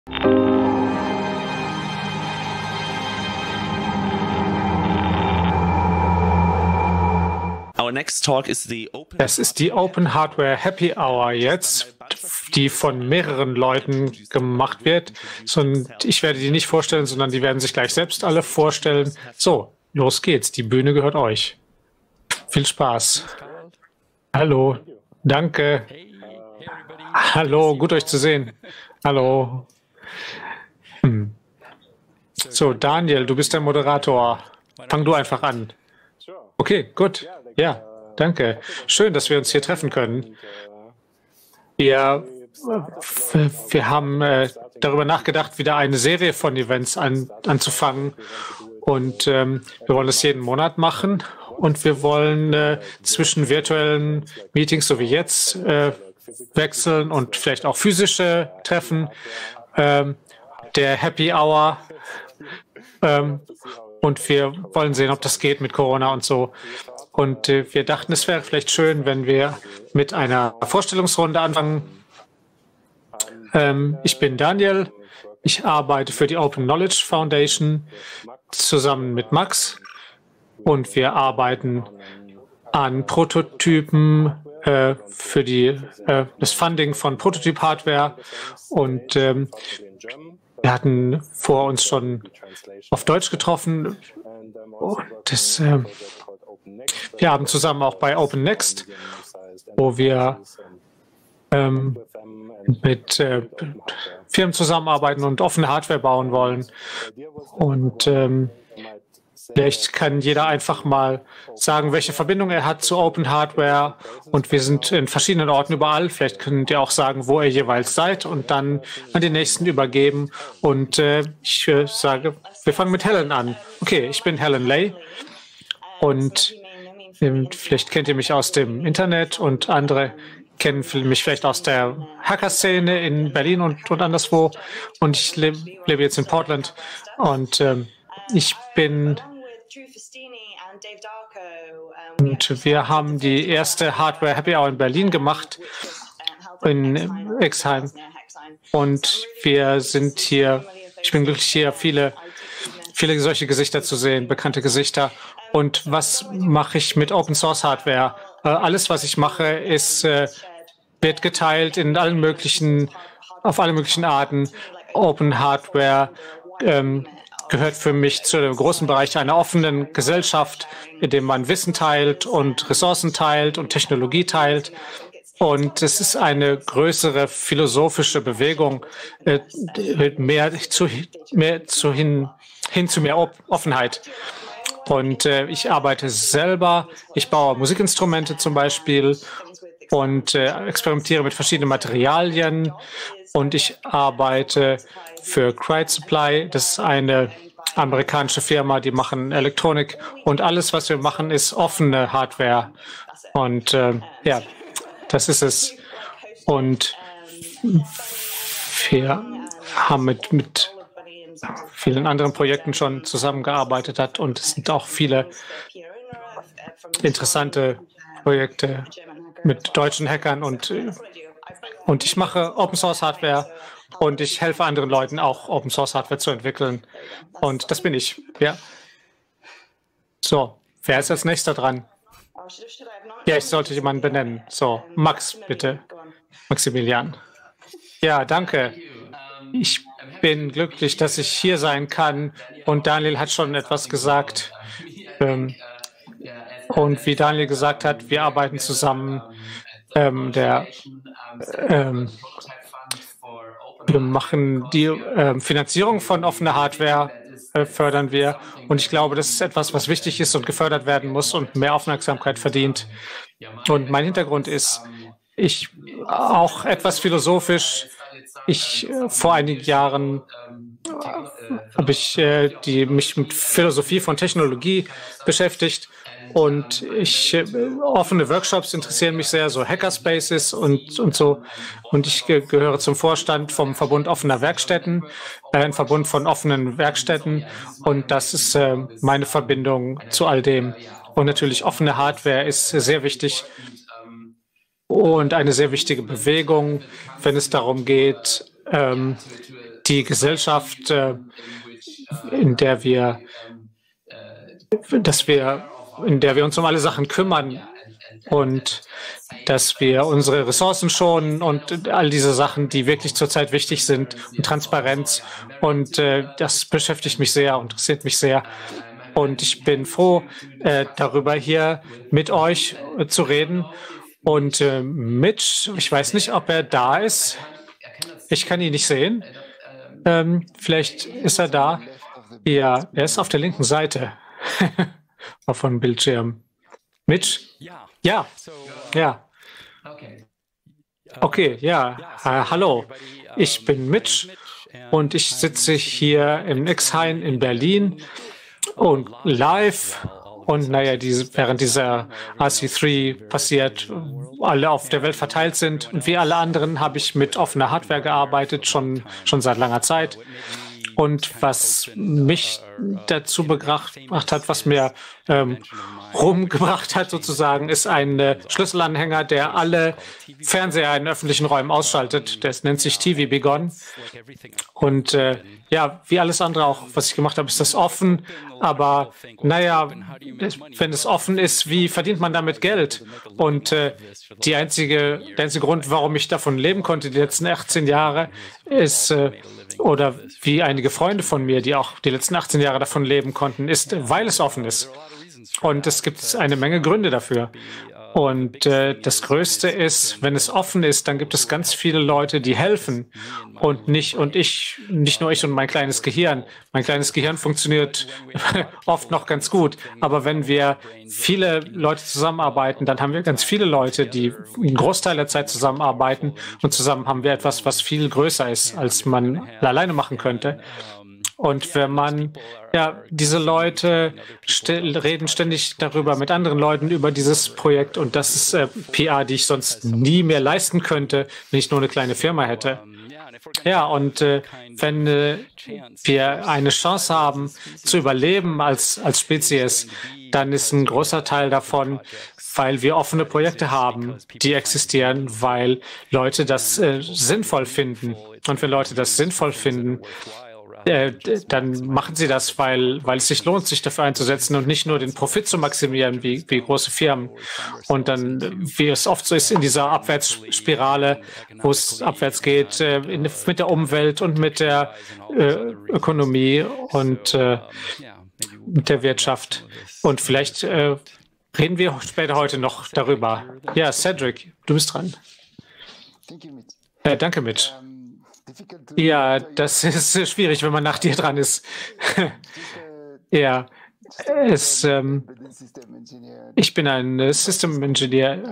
Das ist die Open Hardware Happy Hour jetzt, die von mehreren Leuten gemacht wird. Und ich werde die nicht vorstellen, sondern die werden sich gleich selbst alle vorstellen. So, los geht's. Die Bühne gehört euch. Viel Spaß. Hallo. Danke. Hallo, gut euch zu sehen. Hallo. So, Daniel, du bist der Moderator. Fang du einfach an. Okay, gut. Ja, danke. Schön, dass wir uns hier treffen können. Wir haben darüber nachgedacht, wieder eine Serie von Events anzufangen. Und wir wollen das jeden Monat machen. Und wir wollen zwischen virtuellen Meetings, so wie jetzt, wechseln und vielleicht auch physische Treffen. Der Happy Hour. Und wir wollen sehen, ob das geht mit Corona und so. Und wir dachten, es wäre vielleicht schön, wenn wir mit einer Vorstellungsrunde anfangen. Ich bin Daniel. Ich arbeite für die Open Knowledge Foundation zusammen mit Max. Und wir arbeiten an Prototypen für das Funding von Prototyp-Hardware. Und wir hatten vor uns schon auf Deutsch getroffen. Wir haben zusammen auch bei Open Next, wo wir mit Firmen zusammenarbeiten und offene Hardware bauen wollen. Und vielleicht kann jeder einfach mal sagen, welche Verbindung er hat zu Open Hardware. Und wir sind in verschiedenen Orten überall. Vielleicht könnt ihr auch sagen, wo ihr jeweils seid und dann an den Nächsten übergeben. Und ich sage, wir fangen mit Helen an. Okay, ich bin Helen Lay. Und vielleicht kennt ihr mich aus dem Internet und andere kennen mich vielleicht aus der Hacker-Szene in Berlin und anderswo. Und ich lebe jetzt in Portland. Und wir haben die erste Hardware Happy Hour in Berlin gemacht, in Exheim. Und wir sind hier, ich bin glücklich, hier viele solche Gesichter zu sehen, bekannte Gesichter. Und was mache ich mit Open Source Hardware? Alles, was ich mache, wird geteilt auf alle möglichen Arten. Open Hardware gehört für mich zu dem großen Bereich einer offenen Gesellschaft, in dem man Wissen teilt und Ressourcen teilt und Technologie teilt. Und es ist eine größere philosophische Bewegung, hin zu mehr Offenheit. Und ich arbeite selber, ich baue Musikinstrumente zum Beispiel und experimentiere mit verschiedenen Materialien. Und ich arbeite für Crite Supply. Das ist eine amerikanische Firma, die machen Elektronik. Und alles, was wir machen, ist offene Hardware. Und ja, das ist es. Und wir haben mit vielen anderen Projekten schon zusammengearbeitet und es sind auch viele interessante Projekte mit deutschen Hackern und ich mache Open Source Hardware und ich helfe anderen Leuten auch Open Source Hardware zu entwickeln und das bin ich. Ja. So, wer ist als nächster dran? Ja, ich sollte jemanden benennen. So, Max, bitte. Maximilian. Ja, danke. Ich bin glücklich, dass ich hier sein kann. Und Daniel hat schon etwas gesagt. Und wie Daniel gesagt hat, wir arbeiten zusammen. Wir machen die Finanzierung von offener Hardware, fördern wir. Und ich glaube, das ist etwas, was wichtig ist und gefördert werden muss und mehr Aufmerksamkeit verdient. Und mein Hintergrund ist, ich auch etwas philosophisch. Vor einigen Jahren habe ich mich mit Philosophie von Technologie beschäftigt und offene Workshops interessieren mich sehr, so Hackerspaces und so. Und ich gehöre zum Vorstand vom Verbund offener Werkstätten, ein Verbund von offenen Werkstätten und das ist meine Verbindung zu all dem. Und natürlich offene Hardware ist sehr wichtig. Und eine sehr wichtige Bewegung, wenn es darum geht, die Gesellschaft, in der wir uns um alle Sachen kümmern und dass wir unsere Ressourcen schonen und all diese Sachen, die wirklich zurzeit wichtig sind, und Transparenz. Und das beschäftigt mich sehr, interessiert mich sehr. Und ich bin froh, darüber hier mit euch zu reden. Und Mitch, ich weiß nicht, ob er da ist. Ich kann ihn nicht sehen. Vielleicht ist er da. Ja, er ist auf der linken Seite auf dem Bildschirm. Mitch? Ja. Ja. Okay, ja. Hallo. Ich bin Mitch und ich sitze hier im X-Hain in Berlin und live. Und naja, während dieser RC3 passiert, alle auf der Welt verteilt sind. Und wie alle anderen habe ich mit offener Hardware gearbeitet, schon seit langer Zeit. Und was mich dazu gebracht hat, was mir rumgebracht hat sozusagen, ist ein Schlüsselanhänger, der alle Fernseher in öffentlichen Räumen ausschaltet. Das nennt sich TV Begon. Und ja, wie alles andere auch, was ich gemacht habe, ist das offen. Aber naja, wenn es offen ist, wie verdient man damit Geld? Und der einzige Grund, warum ich davon leben konnte die letzten 18 Jahre, ist, oder wie einige Freunde von mir, die auch die letzten 18 Jahre davon leben konnten, ist, weil es offen ist. Und es gibt eine Menge Gründe dafür. Und das Größte ist, wenn es offen ist, dann gibt es ganz viele Leute, die helfen und nicht nur ich und mein kleines Gehirn. Mein kleines Gehirn funktioniert oft noch ganz gut, aber wenn wir viele Leute zusammenarbeiten, dann haben wir ganz viele Leute, die einen Großteil der Zeit zusammenarbeiten und zusammen haben wir etwas, was viel größer ist, als man alleine machen könnte. Und wenn man, ja, diese Leute reden ständig darüber mit anderen Leuten über dieses Projekt und das ist PR, die ich sonst nie mehr leisten könnte, wenn ich nur eine kleine Firma hätte. Ja, und wenn wir eine Chance haben zu überleben als Spezies, dann ist ein großer Teil davon, weil wir offene Projekte haben, die existieren, weil Leute das sinnvoll finden. Und wenn Leute das sinnvoll finden, dann machen sie das, weil es sich lohnt, sich dafür einzusetzen und nicht nur den Profit zu maximieren wie große Firmen. Und dann, wie es oft so ist in dieser Abwärtsspirale, wo es abwärts geht mit der Umwelt und mit der Ökonomie und mit der Wirtschaft. Und vielleicht reden wir später heute noch darüber. Ja, Cedric, du bist dran. Danke, Mitch. Ja, das ist schwierig, wenn man nach dir dran ist. Ja, ich bin ein Systemingenieur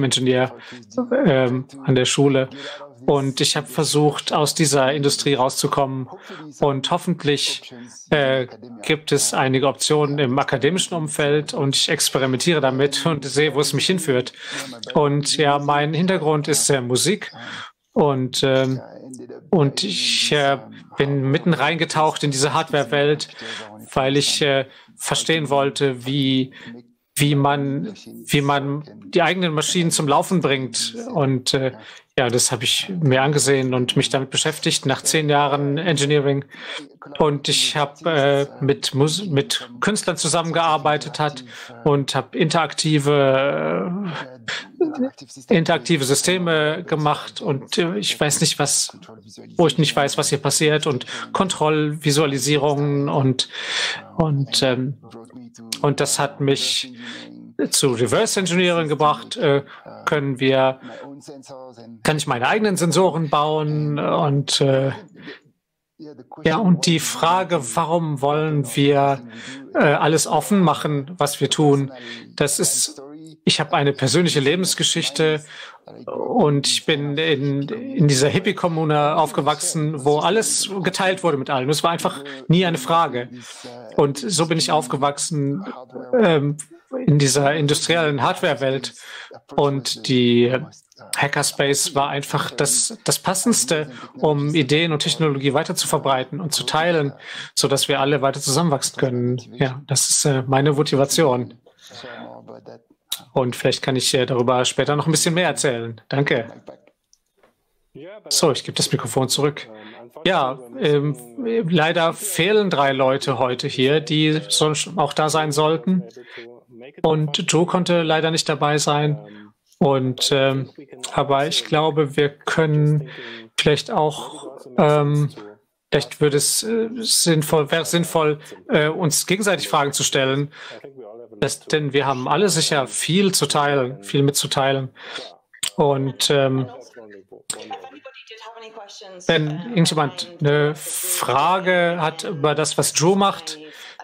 an der Schule und ich habe versucht, aus dieser Industrie rauszukommen und hoffentlich gibt es einige Optionen im akademischen Umfeld und ich experimentiere damit und sehe, wo es mich hinführt. Und ja, mein Hintergrund ist Musik. Und ich bin mitten reingetaucht in diese Hardware-Welt, weil ich verstehen wollte, wie man die eigenen Maschinen zum Laufen bringt. Und ja, das habe ich mir angesehen und mich damit beschäftigt nach 10 Jahren Engineering. Und ich habe mit Künstlern zusammengearbeitet und habe interaktive Systeme gemacht. Und ich weiß nicht, wo ich nicht weiß, was hier passiert. Und Kontrollvisualisierungen und das hat mich zu Reverse Engineering gebracht. Kann ich meine eigenen Sensoren bauen und ja, und die Frage, warum wollen wir alles offen machen, was wir tun, ich habe eine persönliche Lebensgeschichte und ich bin in dieser Hippie-Kommune aufgewachsen, wo alles geteilt wurde mit allem. Es war einfach nie eine Frage. Und so bin ich aufgewachsen in dieser industriellen Hardware-Welt und die Hackerspace war einfach das Passendste, um Ideen und Technologie weiter zu verbreiten und zu teilen, sodass wir alle weiter zusammenwachsen können. Ja, das ist meine Motivation. Und vielleicht kann ich darüber später noch ein bisschen mehr erzählen. Danke. So, ich gebe das Mikrofon zurück. Ja, leider fehlen 3 Leute heute hier, die sonst auch da sein sollten. Und Joe konnte leider nicht dabei sein. Und aber ich glaube, wir können vielleicht auch, vielleicht würde es wäre sinnvoll, uns gegenseitig Fragen zu stellen, denn wir haben alle sicher viel zu teilen, viel mitzuteilen. Und wenn irgendjemand eine Frage hat über das, was Drew macht,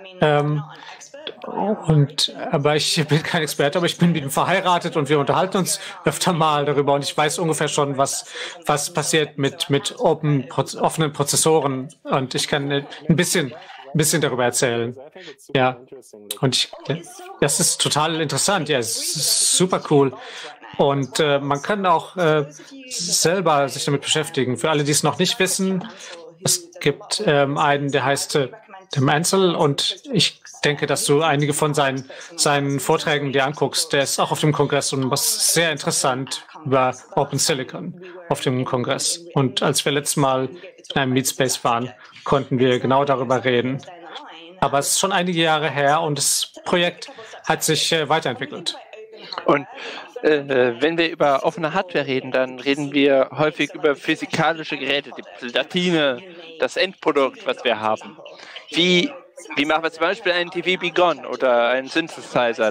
aber ich bin kein Experte, aber ich bin mit ihm verheiratet und wir unterhalten uns öfter mal darüber und ich weiß ungefähr schon, was passiert mit offenen Prozessoren und ich kann ein bisschen darüber erzählen. Ja, und das ist total interessant. Ja, es ist super cool. Und man kann auch selber sich damit beschäftigen. Für alle, die es noch nicht wissen, es gibt einen, der heißt Tim Ansel und ich denke, dass du einige von seinen Vorträgen dir anguckst. Der ist auch auf dem Kongress und was sehr interessant über Open Silicon auf dem Kongress. Und als wir letztes Mal in einem Meetspace waren, konnten wir genau darüber reden. Aber es ist schon einige Jahre her und das Projekt hat sich weiterentwickelt. Und wenn wir über offene Hardware reden, dann reden wir häufig über physikalische Geräte, die Platine, das Endprodukt, was wir haben. Wie machen wir zum Beispiel einen TV Begon oder einen Synthesizer,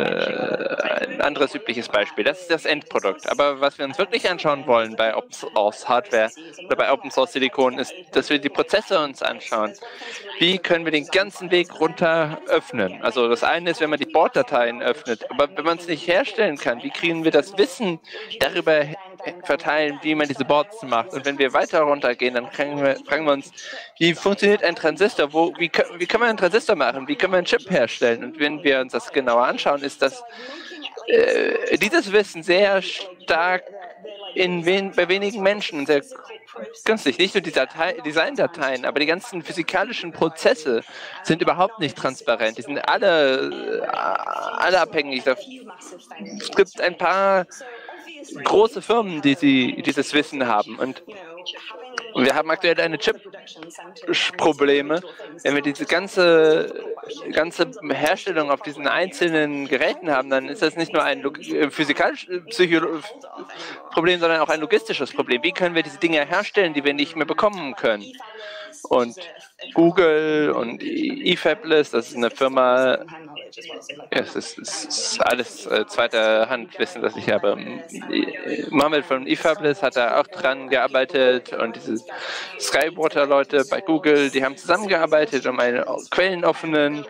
ein anderes übliches Beispiel. Das ist das Endprodukt. Aber was wir uns wirklich anschauen wollen bei Open Source Hardware oder bei Open Source Silicon ist, dass wir die Prozesse uns anschauen. Wie können wir den ganzen Weg runter öffnen? Also das eine ist, wenn man die Borddateien öffnet, aber wenn man es nicht herstellen kann, wie kriegen wir das Wissen darüber verteilen, wie man diese Boards macht? Und wenn wir weiter runtergehen, dann fragen wir uns, wie funktioniert ein Transistor? Wie können wir einen Transistor machen? Wie können wir einen Chip herstellen? Und wenn wir uns das genauer anschauen, ist das dieses Wissen sehr stark bei wenigen Menschen, sehr günstig. Nicht nur die Designdateien, aber die ganzen physikalischen Prozesse sind überhaupt nicht transparent. Die sind alle abhängig. Es gibt ein paar große Firmen, die dieses Wissen haben. Und wir haben aktuell eine Chip-Probleme. Wenn wir diese ganze Herstellung auf diesen einzelnen Geräten haben, dann ist das nicht nur ein physikalisches Problem, sondern auch ein logistisches Problem. Wie können wir diese Dinge herstellen, die wir nicht mehr bekommen können? Und Google und eFabless, das ist eine Firma, es ist alles zweiter Hand Wissen, das ich habe. Mohammed von eFabless hat da auch dran gearbeitet und diese Skywater-Leute bei Google, die haben zusammengearbeitet, um eine quellenoffenen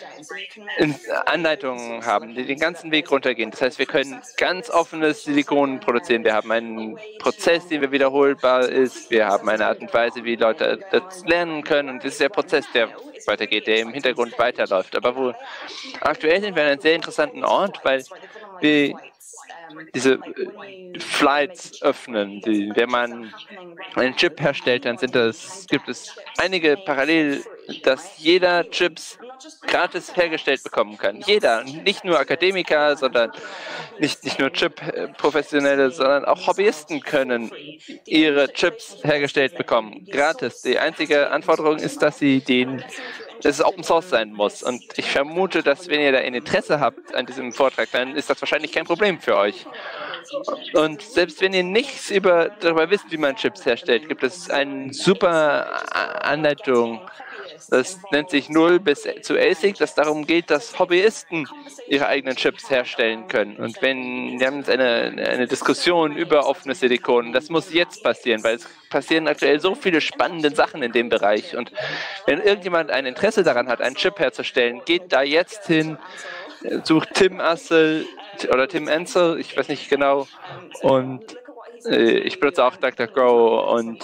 Anleitungen haben, die den ganzen Weg runtergehen. Das heißt, wir können ganz offenes Silikon produzieren. Wir haben einen Prozess, der wiederholbar ist. Wir haben eine Art und Weise, wie Leute das lernen können. Und das ist der Prozess, der weitergeht, der im Hintergrund weiterläuft. Aber aktuell sind wir an einem sehr interessanten Ort, weil wir diese Flights öffnen. Wenn man einen Chip herstellt, dann gibt es einige parallel, dass jeder Chips gratis hergestellt bekommen kann. Jeder, nicht nur Akademiker, sondern nicht nur Chip-Professionelle, sondern auch Hobbyisten können ihre Chips hergestellt bekommen, gratis. Die einzige Anforderung ist, dass es Open Source sein muss. Und ich vermute, dass wenn ihr da ein Interesse habt an diesem Vortrag, dann ist das wahrscheinlich kein Problem für euch. Und selbst wenn ihr nichts darüber wisst, wie man Chips herstellt, gibt es eine super Anleitung. Das nennt sich 0 bis zu ASIC, das darum geht, dass Hobbyisten ihre eigenen Chips herstellen können. Und wir haben jetzt eine Diskussion über offenes Silikon. Das muss jetzt passieren, weil es passieren aktuell so viele spannende Sachen in dem Bereich. Und wenn irgendjemand ein Interesse daran hat, einen Chip herzustellen, geht da jetzt hin, sucht Tim Ansel, ich weiß nicht genau, und ich benutze auch DuckDuckGo und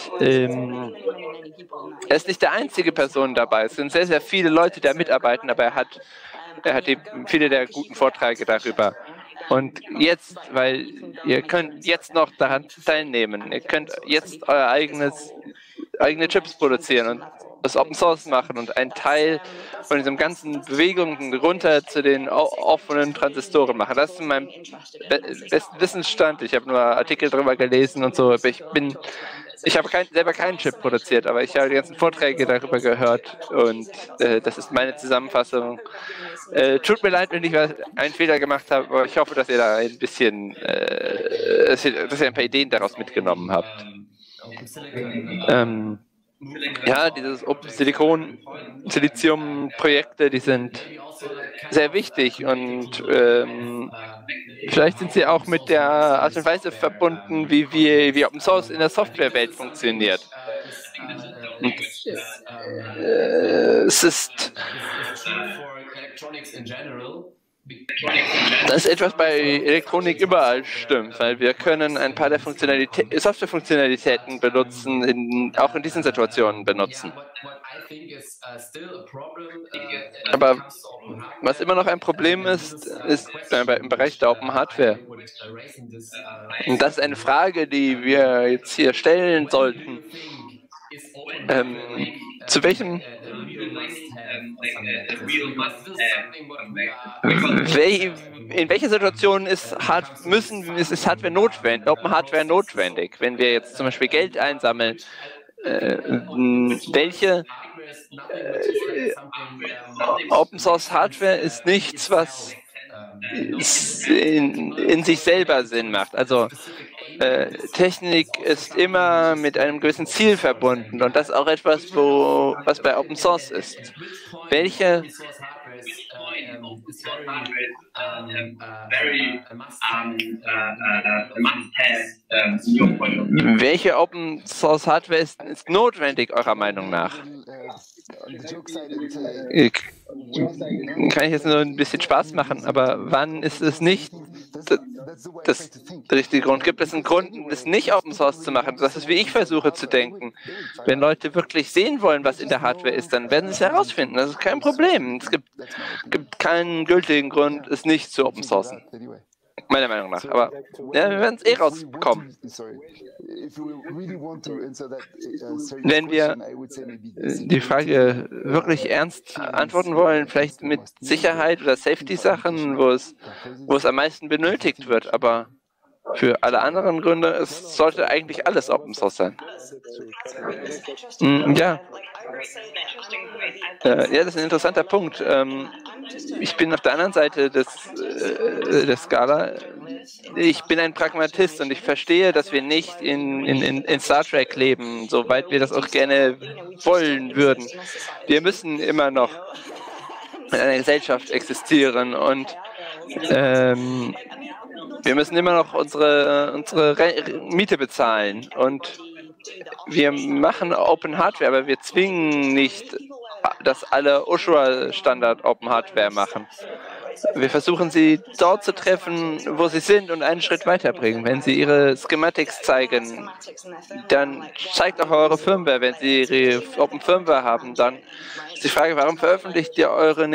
er ist nicht der einzige Person dabei. Es sind sehr, sehr viele Leute, die da mitarbeiten, aber er hat viele der guten Vorträge darüber. Und jetzt, weil ihr könnt jetzt noch daran teilnehmen, ihr könnt jetzt euer eigenes eigene Chips produzieren und das Open Source machen und einen Teil von diesem ganzen Bewegungen runter zu den offenen Transistoren machen. Das ist mein besten Wissensstand. Ich habe nur Artikel darüber gelesen und so. Ich habe selber keinen Chip produziert, aber ich habe die ganzen Vorträge darüber gehört und das ist meine Zusammenfassung. Tut mir leid, wenn ich einen Fehler gemacht habe, aber ich hoffe, dass ihr da ein bisschen, dass ihr ein paar Ideen daraus mitgenommen habt. Ja, dieses Open Silicon, Silizium-Projekte, die sind sehr wichtig und vielleicht sind sie auch mit der Art und Weise verbunden, wie Open Source in der Softwarewelt funktioniert. Und, es ist das ist etwas bei Elektronik überall stimmt, weil wir können ein paar der Softwarefunktionalitäten benutzen, auch in diesen Situationen benutzen. Aber was immer noch ein Problem ist im Bereich der Open Hardware. Und das ist eine Frage, die wir jetzt hier stellen sollten. Zu welchem in welcher Situation ist Hardware notwendig, Open Hardware notwendig? Wenn wir jetzt zum Beispiel Geld einsammeln, welche Open Source Hardware ist nichts, was in sich selber Sinn macht. Also Technik ist immer mit einem gewissen Ziel verbunden und das ist auch etwas, was bei Open Source ist. Welche Open Source Hardware ist notwendig, eurer Meinung nach? Kann ich jetzt nur ein bisschen Spaß machen, aber wann ist es nicht das richtige Grund? Gibt es einen Grund, es nicht Open Source zu machen? Das ist, wie ich versuche zu denken. Wenn Leute wirklich sehen wollen, was in der Hardware ist, dann werden sie es herausfinden. Das ist kein Problem. Es gibt keinen gültigen Grund, es nicht zu Open Sourcen. Meiner Meinung nach. Aber ja, wir werden es rausbekommen. Wenn wir die Frage wirklich ernst antworten wollen, vielleicht mit Sicherheit oder Safety-Sachen, wo es am meisten benötigt wird, aber für alle anderen Gründe, es sollte eigentlich alles Open Source sein. Ja. Ja, das ist ein interessanter Punkt. Ich bin auf der anderen Seite der Skala. Ich bin ein Pragmatist und ich verstehe, dass wir nicht in Star Trek leben, soweit wir das auch gerne wollen würden. Wir müssen immer noch in einer Gesellschaft existieren und wir müssen immer noch unsere Miete bezahlen und wir machen Open Hardware, aber wir zwingen nicht, dass alle Ushua-Standard Open Hardware machen. Wir versuchen sie dort zu treffen, wo sie sind und einen Schritt weiterbringen. Wenn sie ihre Schematics zeigen, dann zeigt auch eure Firmware. Wenn sie ihre Open Firmware haben, dann ist die Frage, warum veröffentlicht ihr eure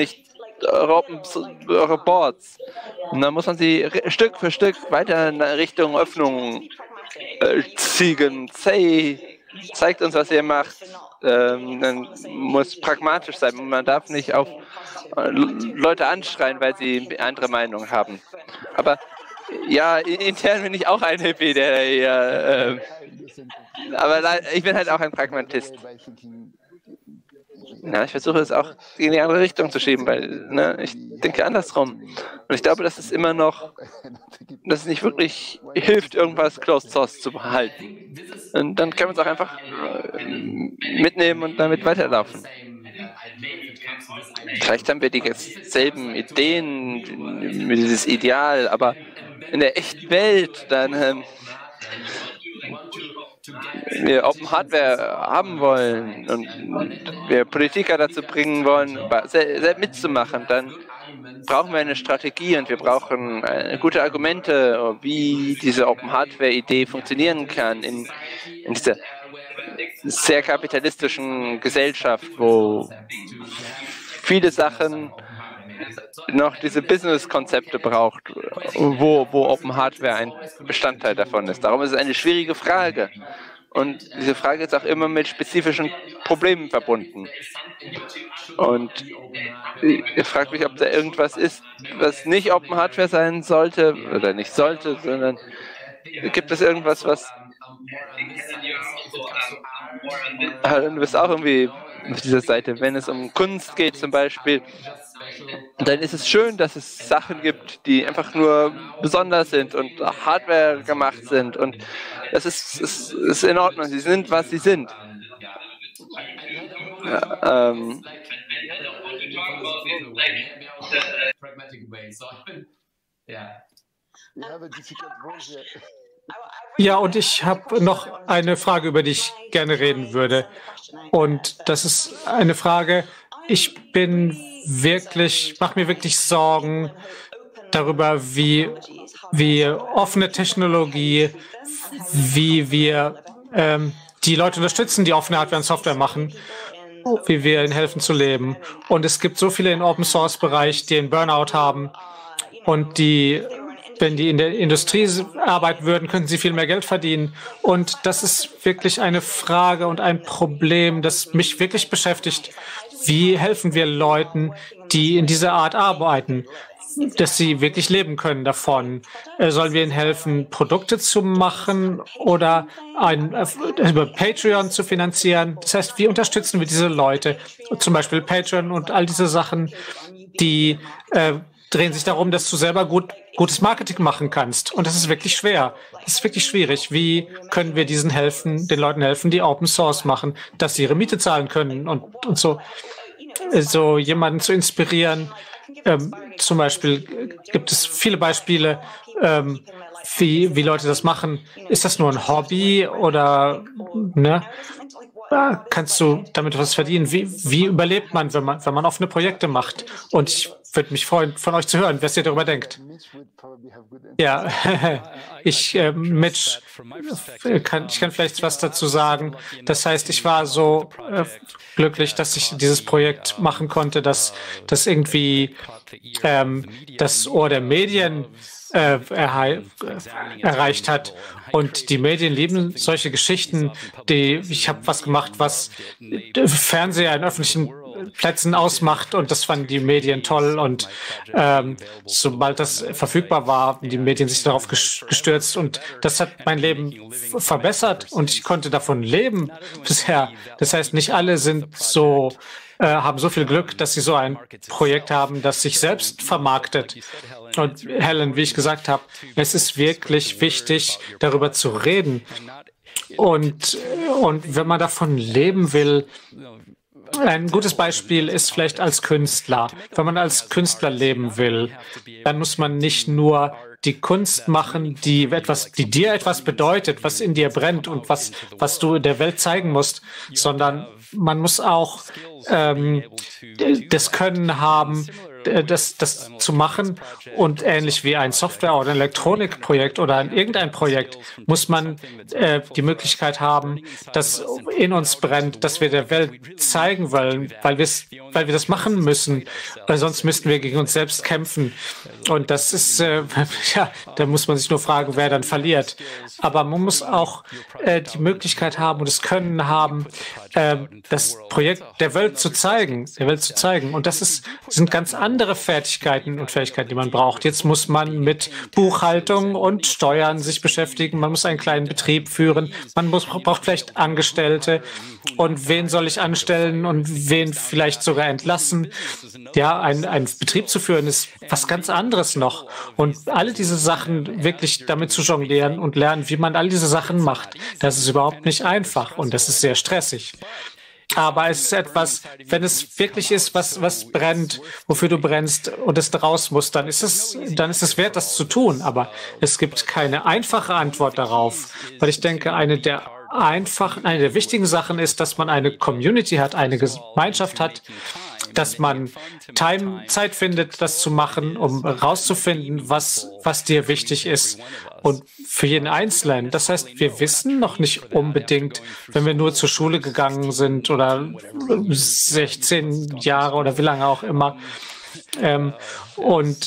Boards? Und dann muss man sie Stück für Stück weiter in Richtung Öffnung ziehen. Zeigt uns, was ihr macht. Dann muss pragmatisch sein. Man darf nicht auf Leute anschreien, weil sie eine andere Meinung haben. Aber ja, intern bin ich auch ein Hippie, aber ich bin halt auch ein Pragmatist. Ja, ich versuche es auch in die andere Richtung zu schieben, weil ich denke andersrum. Und ich glaube, dass es nicht wirklich hilft, irgendwas Closed Source zu behalten. Und dann kann man es auch einfach mitnehmen und damit weiterlaufen. Vielleicht haben wir dieselben Ideen, dieses Ideal, aber in der echten Welt, dann wir Open Hardware haben wollen und wir Politiker dazu bringen wollen, selbst mitzumachen, dann brauchen wir eine Strategie und wir brauchen gute Argumente, wie diese Open Hardware-Idee funktionieren kann in dieser sehr kapitalistischen Gesellschaft, wo viele Sachen noch diese Business-Konzepte braucht, wo Open Hardware ein Bestandteil davon ist. Darum ist es eine schwierige Frage. Und diese Frage ist auch immer mit spezifischen Problemen verbunden. Und ich frage mich, ob da irgendwas ist, was nicht Open Hardware sein sollte oder nicht sollte, sondern gibt es irgendwas, was... Du bist auch irgendwie auf dieser Seite, wenn es um Kunst geht zum Beispiel, dann ist es schön, dass es Sachen gibt, die einfach nur besonders sind und Hardware gemacht sind und das ist in Ordnung, sie sind, was sie sind. Ja, ja, und ich habe noch eine Frage, über die ich gerne reden würde. Und das ist eine Frage, mache mir wirklich Sorgen darüber, wie offene Technologie, wie wir die Leute unterstützen, die offene Hardware und Software machen, wie wir ihnen helfen zu leben. Und es gibt so viele im Open-Source-Bereich, die einen Burnout haben und wenn die in der Industrie arbeiten würden, könnten sie viel mehr Geld verdienen. Und das ist wirklich eine Frage und ein Problem, das mich wirklich beschäftigt. Wie helfen wir Leuten, die in dieser Art arbeiten, dass sie wirklich leben können davon? Sollen wir ihnen helfen, Produkte zu machen oder über Patreon zu finanzieren? Das heißt, wie unterstützen wir diese Leute? Zum Beispiel Patreon und all diese Sachen, die drehen sich darum, dass du selber gutes Marketing machen kannst. Und das ist wirklich schwer. Das ist wirklich schwierig. Wie können wir den Leuten helfen, die Open Source machen, dass sie ihre Miete zahlen können und so jemanden zu inspirieren. Zum Beispiel gibt es viele Beispiele, wie Leute das machen. Ist das nur ein Hobby oder ne? Kannst du damit was verdienen? Wie überlebt man, wenn man offene Projekte macht? Und ich würde mich freuen, von euch zu hören, was ihr darüber denkt. Ja, Mitch, ich kann vielleicht was dazu sagen. Das heißt, ich war so glücklich, dass ich dieses Projekt machen konnte, dass das irgendwie das Ohr der Medien erreicht hat. Und die Medien lieben solche Geschichten. Ich habe was gemacht, was Fernseher in öffentlichen Plätzen ausmacht, und das fanden die Medien toll. Und sobald das verfügbar war, haben die Medien sich darauf gestürzt, und das hat mein Leben verbessert und ich konnte davon leben bisher. Das heißt, nicht alle haben so viel Glück, dass sie so ein Projekt haben, das sich selbst vermarktet. Und Helen, wie ich gesagt habe, es ist wirklich wichtig, darüber zu reden. Und wenn man davon leben will, ein gutes Beispiel ist vielleicht als Künstler. Wenn man als Künstler leben will, dann muss man nicht nur die Kunst machen, die dir etwas bedeutet, was in dir brennt und was du der Welt zeigen musst, sondern man muss auch das Können haben, das zu machen, und ähnlich wie ein Software- oder ein Elektronikprojekt oder irgendein Projekt muss man die Möglichkeit haben, dass in uns brennt, dass wir der Welt zeigen wollen, weil wir das machen müssen, weil sonst müssten wir gegen uns selbst kämpfen. Und das ist, da muss man sich nur fragen, wer dann verliert. Aber man muss auch die Möglichkeit haben und das Können haben, das Projekt der Welt zu zeigen. Und das sind ganz andere Fertigkeiten und Fähigkeiten, die man braucht. Jetzt muss man mit Buchhaltung und Steuern sich beschäftigen. Man muss einen kleinen Betrieb führen. Man braucht vielleicht Angestellte. Und wen soll ich anstellen und wen vielleicht sogar entlassen? Ja, einen Betrieb zu führen ist was ganz anderes noch. Und alle diese Sachen wirklich damit zu jonglieren und lernen, wie man all diese Sachen macht, das ist überhaupt nicht einfach und das ist sehr stressig. Aber es ist etwas, wenn es wirklich ist, was brennt, wofür du brennst und es raus muss, dann ist es wert, das zu tun. Aber es gibt keine einfache Antwort darauf, weil ich denke, eine der wichtigen Sachen ist, dass man eine Community hat, eine Gemeinschaft hat, dass man Zeit findet, das zu machen, um rauszufinden, was dir wichtig ist, und für jeden Einzelnen. Das heißt, wir wissen noch nicht unbedingt, wenn wir nur zur Schule gegangen sind oder 16 Jahre oder wie lange auch immer. Und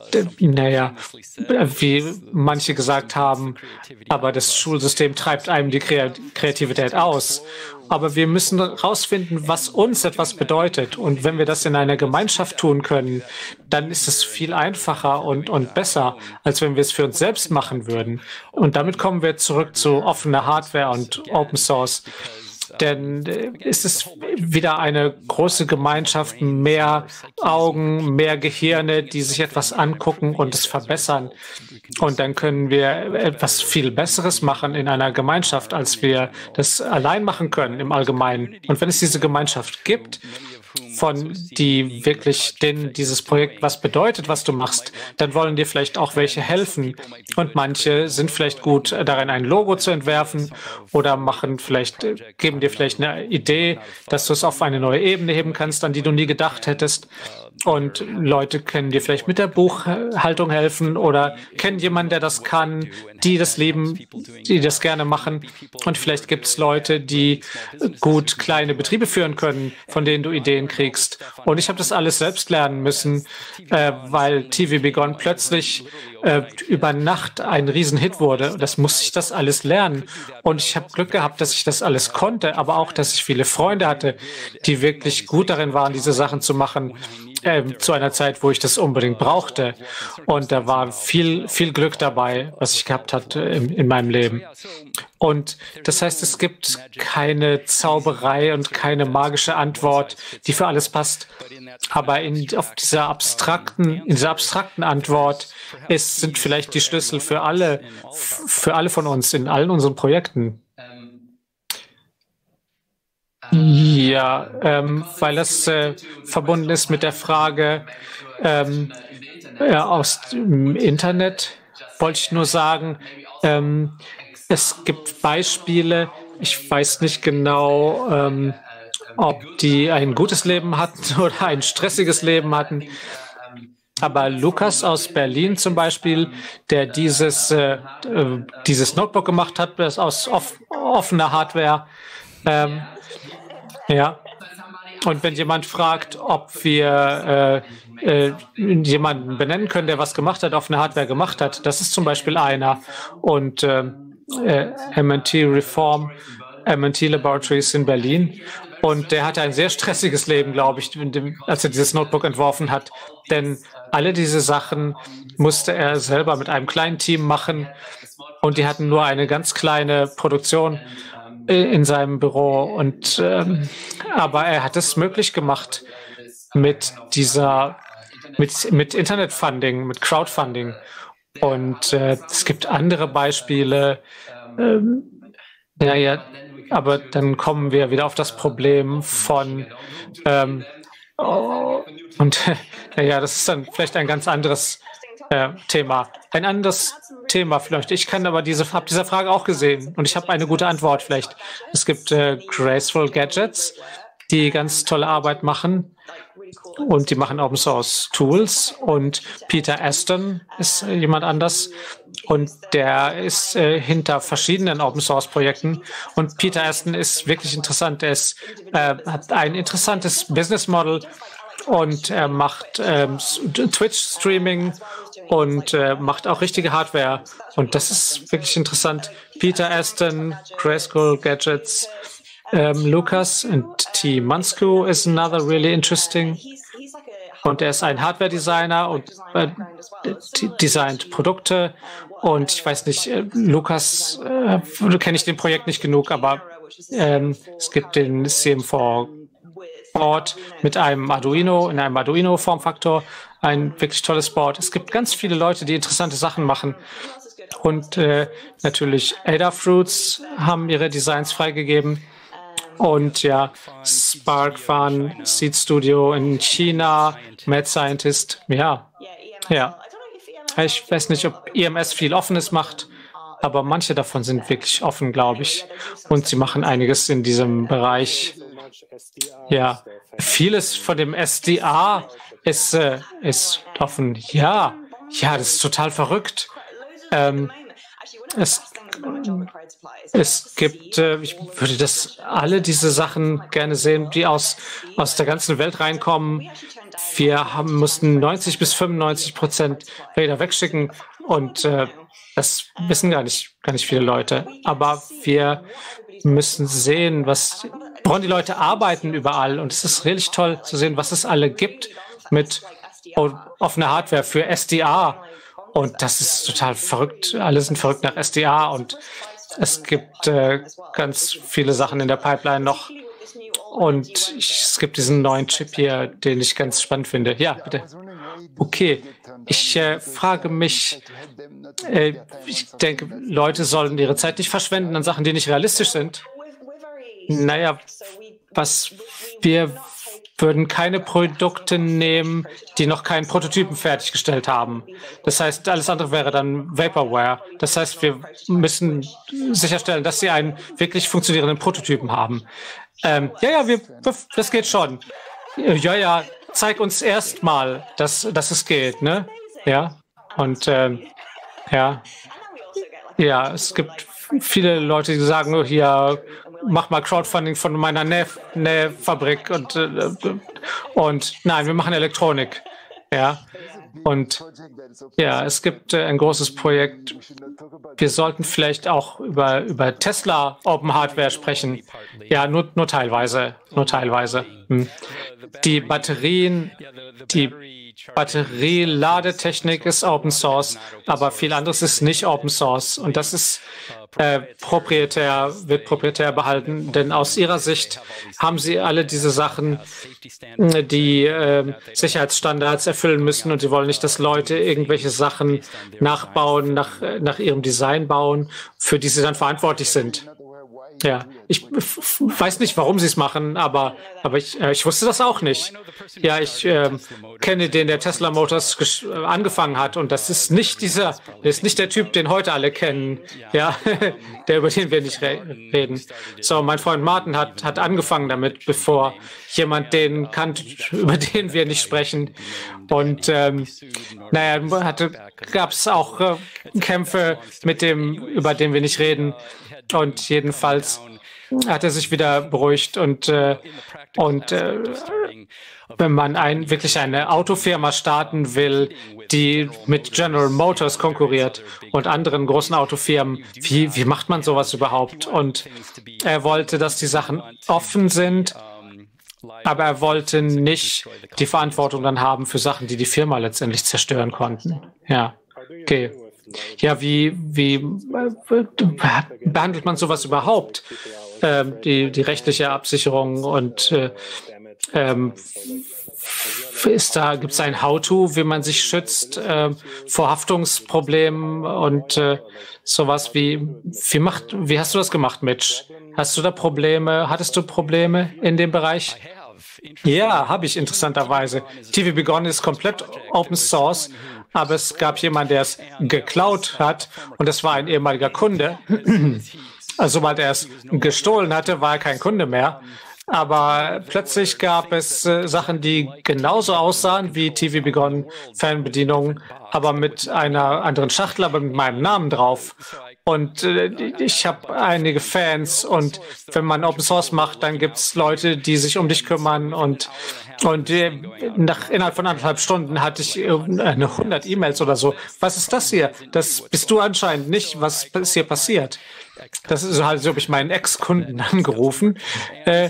naja, wie manche gesagt haben, aber das Schulsystem treibt einem die Kreativität aus. Aber wir müssen herausfinden, was uns etwas bedeutet. Und wenn wir das in einer Gemeinschaft tun können, dann ist es viel einfacher und besser, als wenn wir es für uns selbst machen würden. Und damit kommen wir zurück zu offener Hardware und Open Source. Denn es ist wieder eine große Gemeinschaft, mehr Augen, mehr Gehirne, die sich etwas angucken und es verbessern. Und dann können wir etwas viel Besseres machen in einer Gemeinschaft, als wir das allein machen können im Allgemeinen. Und wenn es diese Gemeinschaft gibt, von die wirklich denen dieses Projekt was bedeutet, was du machst, dann wollen dir vielleicht auch welche helfen. Und manche sind vielleicht gut darin, ein Logo zu entwerfen oder geben dir vielleicht eine Idee, dass du es auf eine neue Ebene heben kannst, an die du nie gedacht hättest. Und Leute können dir vielleicht mit der Buchhaltung helfen oder kennen jemanden, der das kann, die das lieben, die das gerne machen. Und vielleicht gibt es Leute, die gut kleine Betriebe führen können, von denen du Ideen kriegst. Und ich habe das alles selbst lernen müssen, weil TV Begon plötzlich über Nacht ein Riesenhit wurde. Das musste ich das alles lernen. Und ich habe Glück gehabt, dass ich das alles konnte, aber auch, dass ich viele Freunde hatte, die wirklich gut darin waren, diese Sachen zu machen. Zu einer Zeit, wo ich das unbedingt brauchte. Und da war viel, viel Glück dabei, was ich gehabt hatte in meinem Leben. Und das heißt, es gibt keine Zauberei und keine magische Antwort, die für alles passt. Aber in dieser abstrakten Antwort sind vielleicht die Schlüssel für alle von uns in allen unseren Projekten. Ja, weil das verbunden ist mit der Frage aus dem Internet, wollte ich nur sagen, es gibt Beispiele, ich weiß nicht genau, ob die ein gutes Leben hatten oder ein stressiges Leben hatten, aber Lukas aus Berlin zum Beispiel, der dieses Notebook gemacht hat, das aus offener Hardware, ja, und wenn jemand fragt, ob wir jemanden benennen können, der was gemacht hat, auf eine Hardware gemacht hat, das ist zum Beispiel einer. Und MIT Laboratories in Berlin. Und der hatte ein sehr stressiges Leben, glaube ich, als er dieses Notebook entworfen hat. Denn alle diese Sachen musste er selber mit einem kleinen Team machen. Und die hatten nur eine ganz kleine Produktion in seinem Büro. Aber er hat es möglich gemacht mit Internetfunding, mit Crowdfunding. Und es gibt andere Beispiele. Aber dann kommen wir wieder auf das Problem von das ist dann vielleicht ein ganz anderes Thema. Ein anderes Thema vielleicht. Ich kann aber habe diese Frage auch gesehen und ich habe eine gute Antwort vielleicht. Es gibt Graceful Gadgets, die ganz tolle Arbeit machen und die machen Open Source Tools und Peter Aston ist jemand anders und der ist hinter verschiedenen Open Source Projekten und Peter Aston ist wirklich interessant. Er hat ein interessantes Business Model und er macht Twitch-Streaming und macht auch richtige Hardware. Und das ist wirklich interessant. Peter Aston, Grayskull Gadgets, Lucas and T. Munsku is another really interesting. Und er ist ein Hardware-Designer und designt Produkte. Und ich weiß nicht, Lucas, kenne ich den Projekt nicht genug, aber es gibt den CM4 Board mit einem Arduino, in einem Arduino-Formfaktor, ein wirklich tolles Board. Es gibt ganz viele Leute, die interessante Sachen machen. Und natürlich Adafruits haben ihre Designs freigegeben. Und ja, Spark Fun, Seed Studio in China, Mad Scientist, ja. Ich weiß nicht, ob EMS viel Offenes macht, aber manche davon sind wirklich offen, glaube ich. Und sie machen einiges in diesem Bereich. Ja, vieles von dem SDA ist offen. Ja, das ist total verrückt. Es gibt, ich würde alle diese Sachen gerne sehen, die aus der ganzen Welt reinkommen. mussten 90-95% Räder wegschicken und das wissen gar nicht viele Leute. Aber wir müssen sehen, woran die Leute arbeiten überall. Und es ist richtig toll zu sehen, was es alle gibt mit offener Hardware für SDA. Und das ist total verrückt. Alle sind verrückt nach SDA. Und es gibt ganz viele Sachen in der Pipeline noch. Und es gibt diesen neuen Chip hier, den ich ganz spannend finde. Ja, bitte. Okay, ich frage mich, ich denke, Leute sollen ihre Zeit nicht verschwenden an Sachen, die nicht realistisch sind. Naja, wir würden keine Produkte nehmen, die noch keinen Prototypen fertiggestellt haben. Das heißt, alles andere wäre dann Vaporware. Das heißt, wir müssen sicherstellen, dass sie einen wirklich funktionierenden Prototypen haben. Das geht schon. Ja, zeig uns erst mal, dass es geht, ne? Ja, und es gibt viele Leute, die sagen, oh, hier, mach mal Crowdfunding von meiner Nähfabrik und nein, wir machen Elektronik. Ja, und ja, es gibt ein großes Projekt. Wir sollten vielleicht auch über Tesla Open Hardware sprechen. Ja, nur teilweise. Die Batterieladetechnik ist Open Source, aber viel anderes ist nicht Open Source. Und das ist wird proprietär behalten, denn aus ihrer Sicht haben sie alle diese Sachen, die Sicherheitsstandards erfüllen müssen, und sie wollen nicht, dass Leute irgendwelche Sachen nachbauen, nach ihrem Design bauen, für die sie dann verantwortlich sind. Ja, ich weiß nicht, warum sie es machen, aber ich wusste das auch nicht. Ja, ich kenne den, der Tesla Motors angefangen hat, und das ist nicht der Typ, den heute alle kennen, ja, über den wir nicht reden. So, mein Freund Martin hat angefangen damit, bevor jemand den kannte, über den wir nicht sprechen. Und gab es auch Kämpfe mit dem, über den wir nicht reden. Und jedenfalls hat er sich wieder beruhigt. Und wenn man wirklich eine Autofirma starten will, die mit General Motors konkurriert und anderen großen Autofirmen, wie macht man sowas überhaupt? Und er wollte, dass die Sachen offen sind, aber er wollte nicht die Verantwortung dann haben für Sachen, die Firma letztendlich zerstören konnten. Ja, okay. Ja, wie behandelt man sowas überhaupt? Die rechtliche Absicherung und gibt es ein How-to, wie man sich schützt vor Haftungsproblemen und sowas wie hast du das gemacht, Mitch? Hattest du Probleme in dem Bereich? Ja, habe ich interessanterweise. TV Begon ist komplett Open Source, aber es gab jemanden, der es geklaut hat, und das war ein ehemaliger Kunde. Also sobald er es gestohlen hatte, war er kein Kunde mehr. Aber plötzlich gab es Sachen, die genauso aussahen wie TV Begon Fernbedienungen, aber mit einer anderen Schachtel, aber mit meinem Namen drauf. Und ich habe einige Fans, und wenn man Open Source macht, dann gibt es Leute, die sich um dich kümmern, und innerhalb von 1,5 Stunden hatte ich 100 E-Mails oder so. Was ist das hier? Das bist du anscheinend nicht. Was ist hier passiert? Das ist halt so, habe ich meinen Ex-Kunden angerufen. Der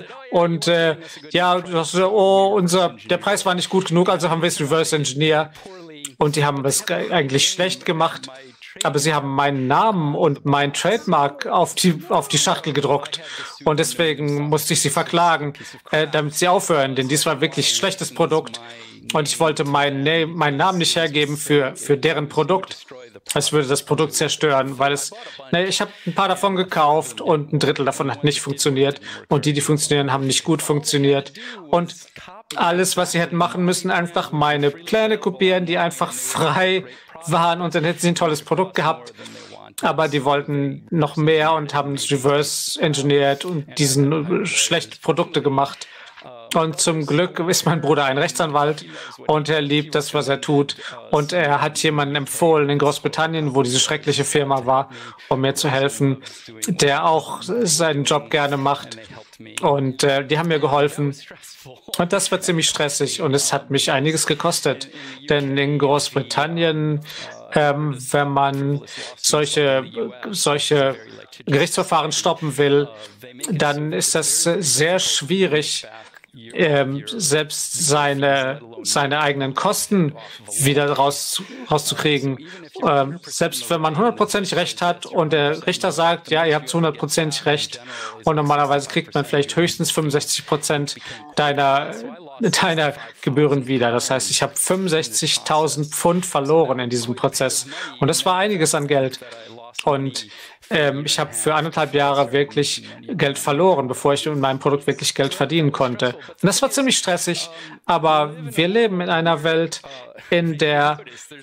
Preis war nicht gut genug, also haben wir es Reverse Engineer, und die haben es eigentlich schlecht gemacht. Aber sie haben meinen Namen und mein Trademark auf die Schachtel gedruckt. Und deswegen musste ich sie verklagen, damit sie aufhören. Denn dies war wirklich schlechtes Produkt. Und ich wollte meinen Namen nicht hergeben für deren Produkt. Es würde das Produkt zerstören, weil ich habe ein paar davon gekauft, und ein Drittel davon hat nicht funktioniert. Und die funktionieren, haben nicht gut funktioniert. Und alles, was sie hätten machen müssen, einfach meine Pläne kopieren, die einfach frei waren, und dann hätten sie ein tolles Produkt gehabt. Aber die wollten noch mehr und haben es reverse engineert und diesen schlechte Produkte gemacht. Und zum Glück ist mein Bruder ein Rechtsanwalt, und er liebt das, was er tut. Und er hat jemanden empfohlen in Großbritannien, wo diese schreckliche Firma war, um mir zu helfen, der auch seinen Job gerne macht. Und die haben mir geholfen. Und das war ziemlich stressig und es hat mich einiges gekostet. Denn in Großbritannien, wenn man solche Gerichtsverfahren stoppen will, dann ist das sehr schwierig, selbst seine eigenen Kosten wieder rauszukriegen. Selbst wenn man 100%ig Recht hat und der Richter sagt, ja, ihr habt 100%ig Recht und normalerweise kriegt man vielleicht höchstens 65% deiner Gebühren wieder. Das heißt, ich habe 65.000 Pfund verloren in diesem Prozess und das war einiges an Geld. Und ich habe für 1,5 Jahre wirklich Geld verloren, bevor ich mit meinem Produkt wirklich Geld verdienen konnte. Und das war ziemlich stressig, aber wir leben in einer Welt, in der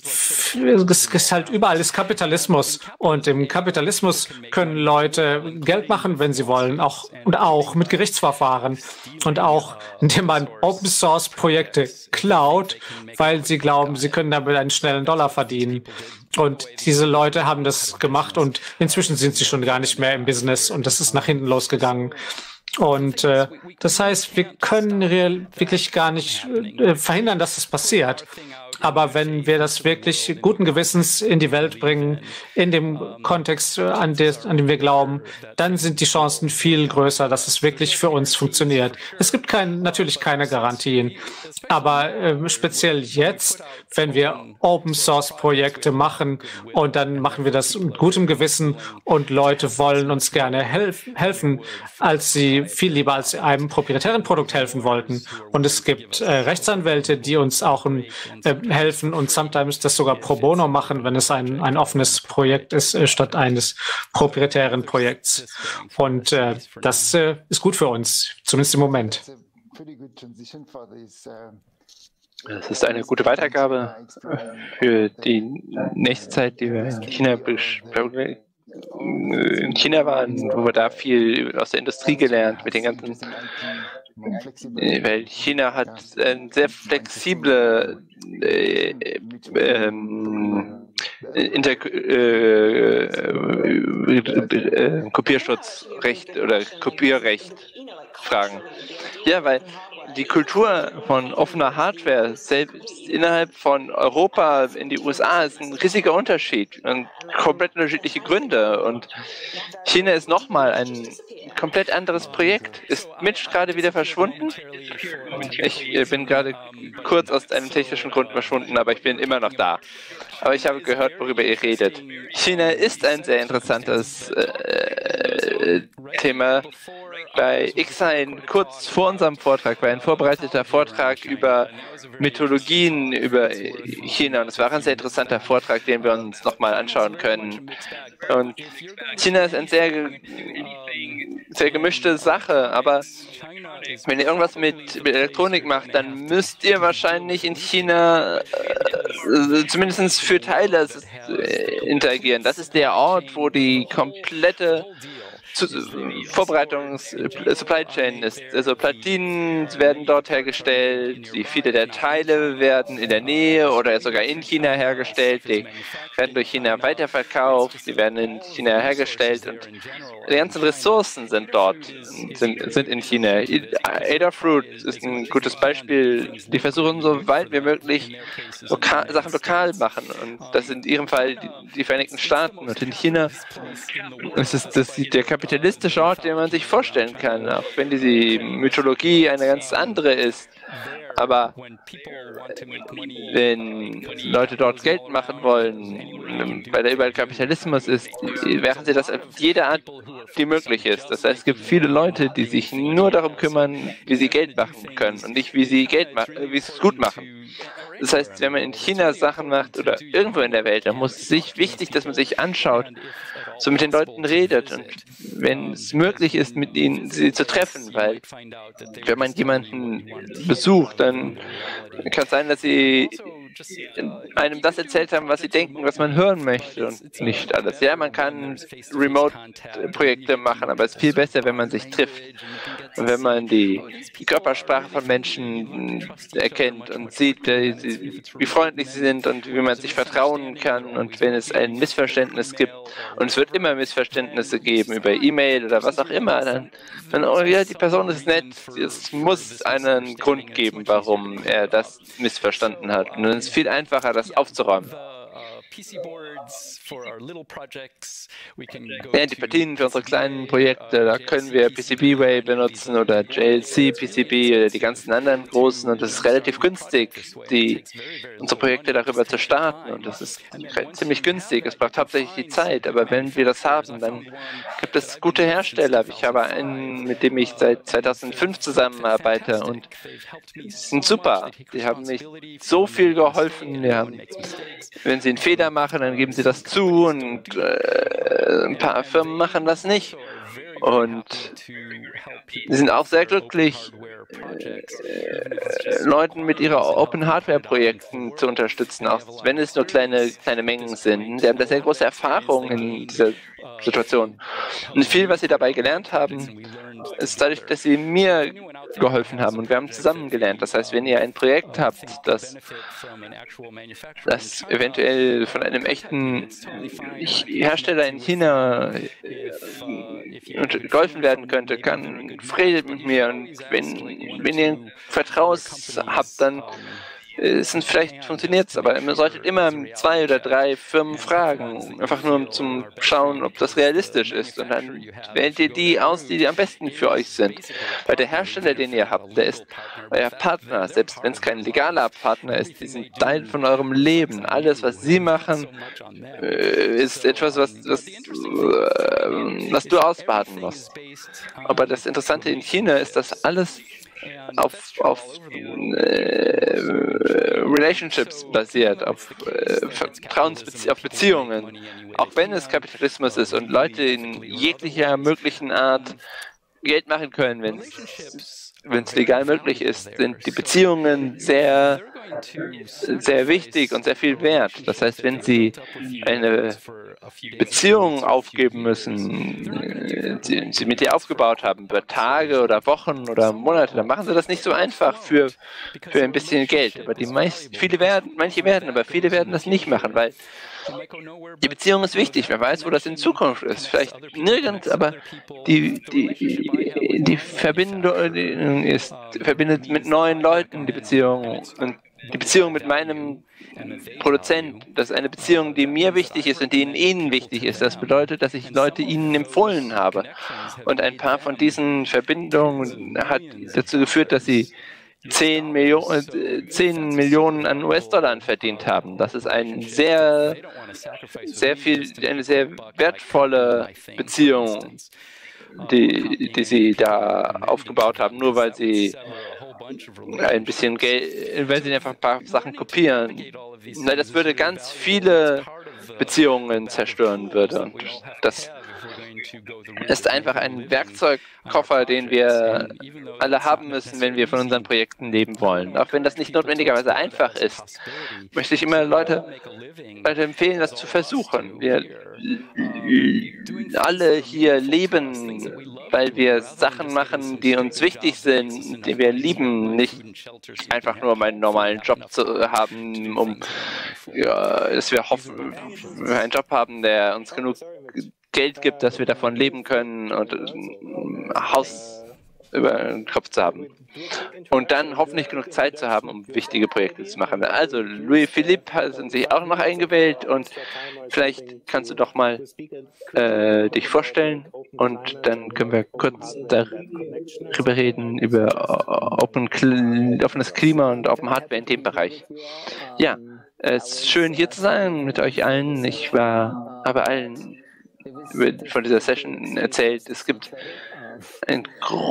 es ist halt überall ist Kapitalismus. Und im Kapitalismus können Leute Geld machen, wenn sie wollen, auch mit Gerichtsverfahren und auch indem man Open-Source-Projekte klaut, weil sie glauben, sie können damit einen schnellen Dollar verdienen. Und diese Leute haben das gemacht und inzwischen sind sie schon gar nicht mehr im Business und das ist nach hinten losgegangen. Und das heißt, wir können wirklich gar nicht verhindern, dass das passiert. Aber wenn wir das wirklich guten Gewissens in die Welt bringen, in dem Kontext, an dem wir glauben, dann sind die Chancen viel größer, dass es wirklich für uns funktioniert. Es gibt natürlich keine Garantien, aber speziell jetzt, wenn wir Open-Source-Projekte machen und dann machen wir das mit gutem Gewissen und Leute wollen uns gerne helfen, viel lieber als einem proprietären Produkt helfen wollten. Und es gibt Rechtsanwälte, die uns auch helfen und sometimes das sogar pro bono machen, wenn es ein offenes Projekt ist, statt eines proprietären Projekts. Und das ist gut für uns, zumindest im Moment. Das ist eine gute Weitergabe für die nächste Zeit, die wir in China waren, wo wir da viel aus der Industrie gelernt mit den ganzen, weil China hat eine sehr flexible Kopierschutzrecht oder Kopierrecht Fragen. Ja, weil die Kultur von offener Hardware selbst innerhalb von Europa in die USA ist ein riesiger Unterschied und komplett unterschiedliche Gründe. Und China ist nochmal ein komplett anderes Projekt. Ist Mitch gerade wieder verschwunden? Ich bin gerade kurz aus einem technischen Grund verschwunden, aber ich bin immer noch da. Aber ich habe gehört, worüber ihr redet. China ist ein sehr interessantes Thema. Bei Xine, kurz vor unserem Vortrag, war ein vorbereiteter Vortrag über Mythologien über China. Und es war ein sehr interessanter Vortrag, den wir uns nochmal anschauen können. Und China ist eine sehr gemischte Sache, aber wenn ihr irgendwas mit Elektronik macht, dann müsst ihr wahrscheinlich in China zumindest für Teile interagieren. Das ist der Ort, wo die komplette Supply Chain ist. Also Platinen werden dort hergestellt, viele der Teile werden in der Nähe oder sogar in China hergestellt, die werden durch China weiterverkauft, die werden in China hergestellt und die ganzen Ressourcen sind dort, sind in China. Adafruit ist ein gutes Beispiel. Die versuchen so weit wie möglich Sachen lokal machen und das sind in ihrem Fall die Vereinigten Staaten und in China ist es der kapitalistische Ort, den man sich vorstellen kann, auch wenn diese Mythologie eine ganz andere ist. Aber wenn Leute dort Geld machen wollen, weil da überall Kapitalismus ist, machen sie das auf jede Art, die möglich ist. Das heißt, es gibt viele Leute, die sich nur darum kümmern, wie sie Geld machen können und nicht, wie sie es gut machen. Das heißt, wenn man in China Sachen macht oder irgendwo in der Welt, dann muss es sich wichtig, dass man sich anschaut, so mit den Leuten redet und wenn es möglich ist, mit ihnen sie zu treffen, weil wenn man jemanden besucht, dann kann es sein, dass sie einem das erzählt haben, was sie denken, was man hören möchte und nicht alles. Ja, man kann Remote-Projekte machen, aber es ist viel besser, wenn man sich trifft. Und wenn man die Körpersprache von Menschen erkennt und sieht, wie freundlich sie sind und wie man sich vertrauen kann, und wenn es ein Missverständnis gibt, und es wird immer Missverständnisse geben über E-Mail oder was auch immer, dann oh ja, die Person ist nett, es muss einen Grund geben, warum er das missverstanden hat. Und dann ist es viel einfacher, das aufzuräumen. Ja, die Platinen für unsere kleinen Projekte, da können wir PCBWay benutzen oder JLC, PCB oder die ganzen anderen großen, und das ist relativ günstig, unsere Projekte darüber zu starten, und das ist ziemlich günstig. Es braucht hauptsächlich die Zeit, aber wenn wir das haben, dann gibt es gute Hersteller. Ich habe einen, mit dem ich seit 2005 zusammenarbeite, und die sind super. Die haben mich so viel geholfen. Wenn sie einen Fehler machen, dann geben sie das zu, und ein paar Firmen machen das nicht. Und sie sind auch sehr glücklich, Leuten mit ihrer Open-Hardware-Projekten zu unterstützen, auch wenn es nur kleine Mengen sind. Sie haben da sehr große Erfahrung in dieser Situation. Und viel, was sie dabei gelernt haben, ist dadurch, dass sie mir geholfen haben, und wir haben zusammen gelernt. Das heißt, wenn ihr ein Projekt habt, das eventuell von einem echten Hersteller in China geholfen werden könnte, redet mit mir, und wenn ihr Vertrauen habt, dann vielleicht funktioniert es, aber ihr solltet immer 2 oder 3 Firmen fragen, einfach nur um zu schauen, ob das realistisch ist, und dann wählt ihr die aus, die am besten für euch sind. Weil der Hersteller, den ihr habt, der ist euer Partner, selbst wenn es kein legaler Partner ist, die sind Teil von eurem Leben. Alles, was sie machen, ist etwas, was du ausbaden musst. Aber das Interessante in China ist, dass alles auf Relationships basiert, auf Beziehungen. Auch wenn es Kapitalismus ist und Leute in jeglicher möglichen Art Geld machen können, wenn es legal möglich ist, sind die Beziehungen sehr, sehr wichtig und sehr viel wert. Das heißt, wenn Sie eine Beziehung aufgeben müssen, sie mit dir aufgebaut haben, über Tage oder Wochen oder Monate, dann machen Sie das nicht so einfach für ein bisschen Geld. Aber manche werden, aber viele werden das nicht machen, weil die Beziehung ist wichtig. Wer weiß, wo das in Zukunft ist. Vielleicht nirgends, aber die Verbindung verbindet mit neuen Leuten die Beziehung. Und die Beziehung mit meinem Produzent, das ist eine Beziehung, die mir wichtig ist und die Ihnen wichtig ist. Das bedeutet, dass ich Leute Ihnen empfohlen habe. Und ein paar von diesen Verbindungen hat dazu geführt, dass Sie 10 Millionen an US-Dollar verdient haben. Das ist eine sehr wertvolle Beziehung, die Sie da aufgebaut haben, nur weil Sie ein bisschen Geld, weil Sie einfach ein paar Sachen kopieren. Das würde ganz viele Beziehungen zerstören würde. Und das ist einfach ein Werkzeugkoffer, den wir alle haben müssen, wenn wir von unseren Projekten leben wollen. Auch wenn das nicht notwendigerweise einfach ist, möchte ich immer Leute empfehlen, das zu versuchen. Wir alle hier leben, weil wir Sachen machen, die uns wichtig sind, die wir lieben, nicht einfach nur einen normalen Job zu haben, dass wir hoffen, einen Job haben, der uns genug Geld gibt, dass wir davon leben können und ein Haus über den Kopf zu haben. Und dann hoffentlich genug Zeit zu haben, um wichtige Projekte zu machen. Also, Louis Philippe sind sich auch noch eingewählt, und vielleicht kannst du doch mal dich vorstellen, und dann können wir kurz darüber reden, über offenes Klima und Open Hardware in dem Bereich. Ja, es ist schön hier zu sein mit euch allen. Ich habe allen von dieser Session erzählt. Es gibt ein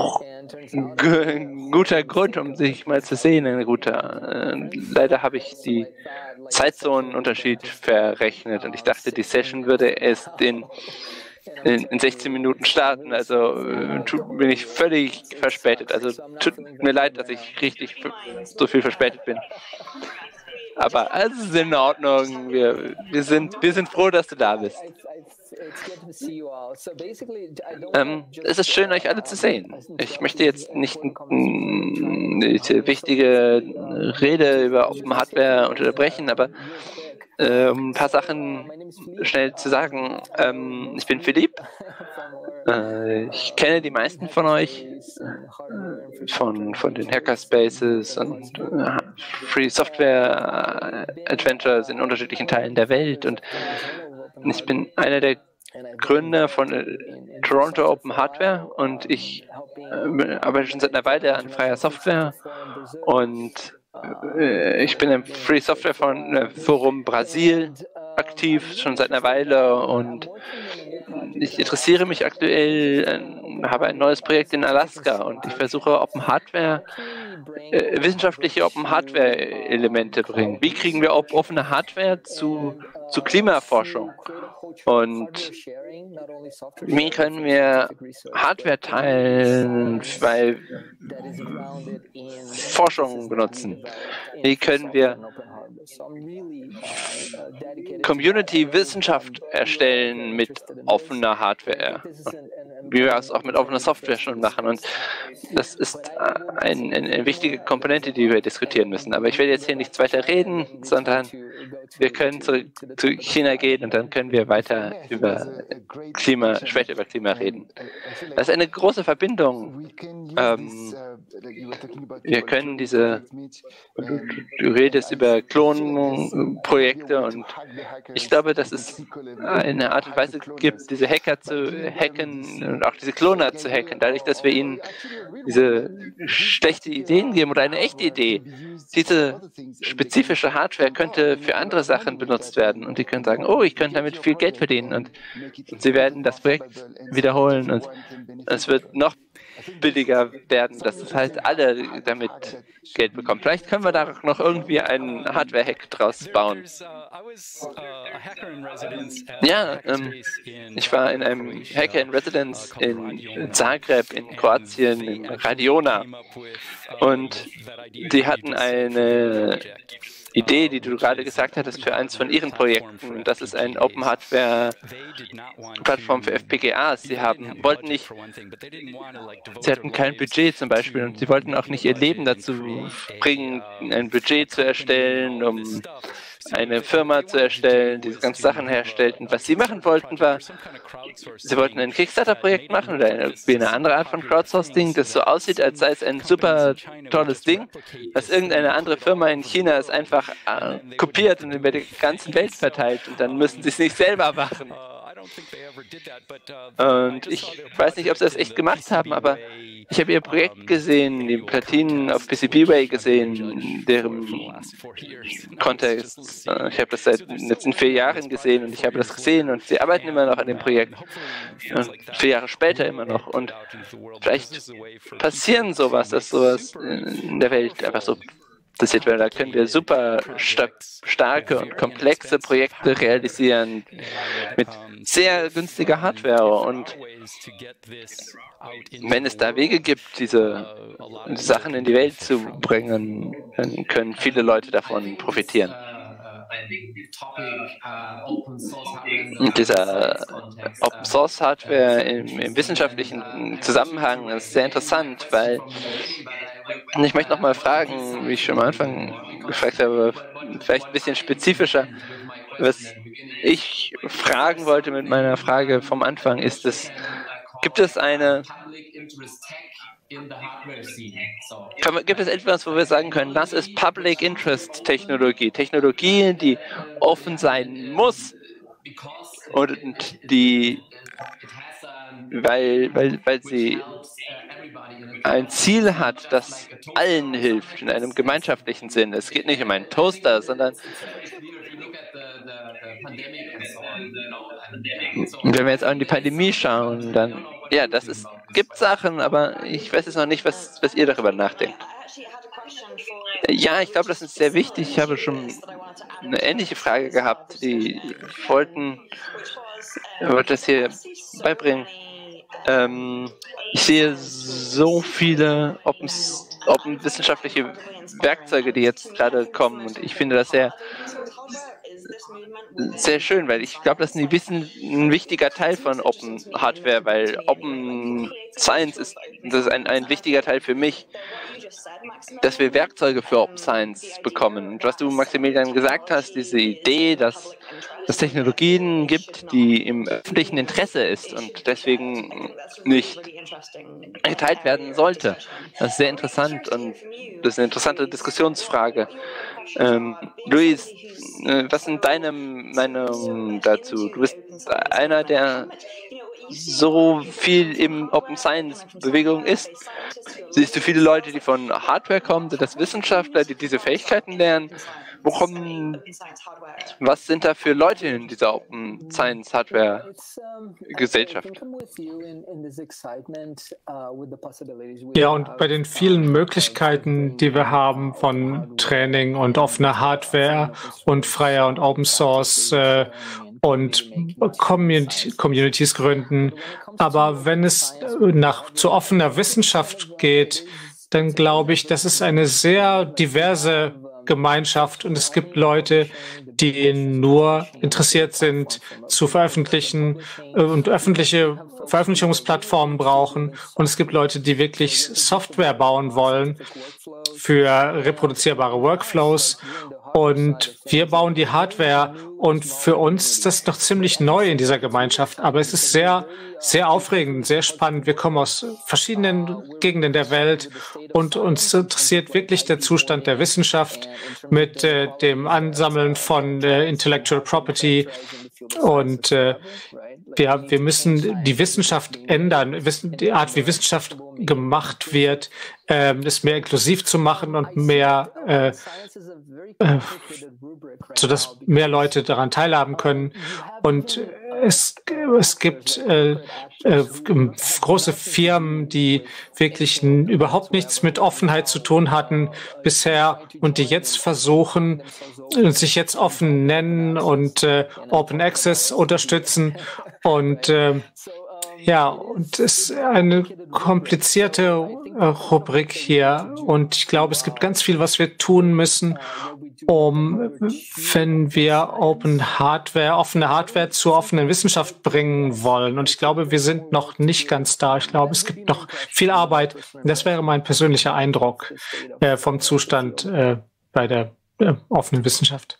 guter Grund, um sich mal zu sehen. Leider habe ich die Zeitzonenunterschied verrechnet, und ich dachte, die Session würde erst in 16 Minuten starten. Also bin ich völlig verspätet. Also tut mir leid, dass ich richtig so viel verspätet bin. Aber alles ist in Ordnung. Wir sind froh, dass du da bist. Es ist schön, euch alle zu sehen. Ich möchte jetzt nicht diese wichtige Rede über Open Hardware unterbrechen, aber um ein paar Sachen schnell zu sagen. Ich bin Philipp. Ich kenne die meisten von euch von den Hackerspaces und Free Software Adventures in unterschiedlichen Teilen der Welt. Und ich bin einer der Gründer von Toronto Open Hardware und ich arbeite schon seit einer Weile an freier Software und ich bin im Free Software Forum Brasil aktiv, schon seit einer Weile und ich interessiere mich aktuell, habe ein neues Projekt in Alaska und ich versuche Open Hardware, wissenschaftliche Open Hardware Elemente bringen. Wie kriegen wir offene Hardware zu Klimaforschung? Und wie können wir Hardware teilen, bei Forschung benutzen? Wie können wir Community-Wissenschaft erstellen mit offener Hardware? Wie wir es auch mit offener Software schon machen. Und das ist eine wichtige Komponente, die wir diskutieren müssen. Aber ich werde jetzt hier nicht weiter reden, sondern wir können zu China gehen und dann können wir weiter später über Klima reden. Das ist eine große Verbindung. Wir können du redest über Klonprojekte und ich glaube, dass es eine Art und Weise gibt, diese Hacker zu hacken und auch diese Kloner zu hacken, dadurch, dass wir ihnen diese schlechte Ideen geben oder eine echte Idee. Diese spezifische Hardware könnte für andere Sachen benutzt werden und die können sagen, oh, ich könnte damit viel Geld verdienen und sie werden das Projekt wiederholen und es wird noch billiger werden, dass es halt alle damit Geld bekommen. Vielleicht können wir da auch noch irgendwie einen Hardware-Hack draus bauen. Ja, ich war in einem Hacker in Residence in Zagreb, in Kroatien, in Radiona. Und die hatten eine Idee, die du gerade gesagt hattest, für eins von ihren Projekten. Das ist eine Open Hardware Plattform für FPGAs. Sie hatten kein Budget zum Beispiel und sie wollten auch nicht ihr Leben dazu bringen, ein Budget zu erstellen, um eine Firma zu erstellen, die diese ganzen Sachen herstellt. Und was sie machen wollten, war, sie wollten ein Kickstarter-Projekt machen oder eine andere Art von Crowdsourcing, das so aussieht, als sei es ein super tolles Ding, was irgendeine andere Firma in China es einfach kopiert und über die ganzen Welt verteilt und dann müssen sie es nicht selber machen. Und ich weiß nicht, ob sie das echt gemacht haben, aber ich habe ihr Projekt gesehen, die Platinen auf PCBWay gesehen, deren Kontext. Ich habe das seit den letzten 4 Jahren gesehen und ich habe das gesehen und sie arbeiten immer noch an dem Projekt. Und 4 Jahre später immer noch. Und vielleicht passieren dass sowas in der Welt einfach so passiert, weil da können wir super starke und komplexe Projekte realisieren mit sehr günstiger Hardware und wenn es da Wege gibt, diese Sachen in die Welt zu bringen, dann können viele Leute davon profitieren. Und dieser Open Source Hardware im wissenschaftlichen Zusammenhang ist sehr interessant, weil ich möchte nochmal fragen, wie ich schon am Anfang gefragt habe, vielleicht ein bisschen spezifischer. Was ich fragen wollte mit meiner Frage vom Anfang ist gibt es etwas, wo wir sagen können, das ist Public Interest Technologie, Technologie, die offen sein muss und weil sie ein Ziel hat, das allen hilft, in einem gemeinschaftlichen Sinn. Es geht nicht um einen Toaster, sondern wenn wir jetzt auch in die Pandemie schauen, dann, ja, gibt Sachen, aber ich weiß jetzt noch nicht, was ihr darüber nachdenkt. Ja, ich glaube, das ist sehr wichtig. Ich habe schon eine ähnliche Frage gehabt. Die wollte das hier beibringen. Ich sehe so viele wissenschaftliche Werkzeuge, die jetzt gerade kommen und ich finde das sehr sehr schön, weil ich glaube, das ist ein wichtiger Teil von Open Hardware, weil Open Science das ist ein wichtiger Teil für mich, dass wir Werkzeuge für Open Science bekommen. Und was du, Maximilian, gesagt hast, diese Idee, dass es Technologien gibt, die im öffentlichen Interesse ist und deswegen nicht geteilt werden sollte. Das ist sehr interessant und das ist eine interessante Diskussionsfrage. Luis, was sind deine Meinungen dazu? Du bist einer, der so viel im Open Science Bewegung ist. Siehst du viele Leute, die von Hardware kommen, sind das Wissenschaftler, die diese Fähigkeiten lernen? Was sind da für Leute in dieser Open Science Hardware Gesellschaft? Ja, und bei den vielen Möglichkeiten, die wir haben von Training und offener Hardware und freier und Open Source und Communities gründen. Aber wenn es zu offener Wissenschaft geht, dann glaube ich, das ist eine sehr diverse Gemeinschaft und es gibt Leute, die nur interessiert sind zu veröffentlichen und öffentliche Veröffentlichungsplattformen brauchen. Und es gibt Leute, die wirklich Software bauen wollen für reproduzierbare Workflows. Und wir bauen die Hardware und für uns ist das noch ziemlich neu in dieser Gemeinschaft, aber es ist sehr, sehr aufregend, sehr spannend. Wir kommen aus verschiedenen Gegenden der Welt und uns interessiert wirklich der Zustand der Wissenschaft mit dem Ansammeln von Intellectual Property und wir müssen die Wissenschaft ändern, die Art, wie Wissenschaft gemacht wird, es mehr inklusiv zu machen und mehr, sodass mehr Leute daran teilhaben können. Und es gibt große Firmen, die wirklich überhaupt nichts mit Offenheit zu tun hatten bisher und die jetzt versuchen, sich jetzt offen nennen und Open Access unterstützen. Und ja, und es ist eine komplizierte Rubrik hier. Und ich glaube, es gibt ganz viel, was wir tun müssen, wenn wir offene Hardware zur offenen Wissenschaft bringen wollen. Und ich glaube, wir sind noch nicht ganz da. Ich glaube, es gibt noch viel Arbeit. Das wäre mein persönlicher Eindruck vom Zustand bei der offenen Wissenschaft.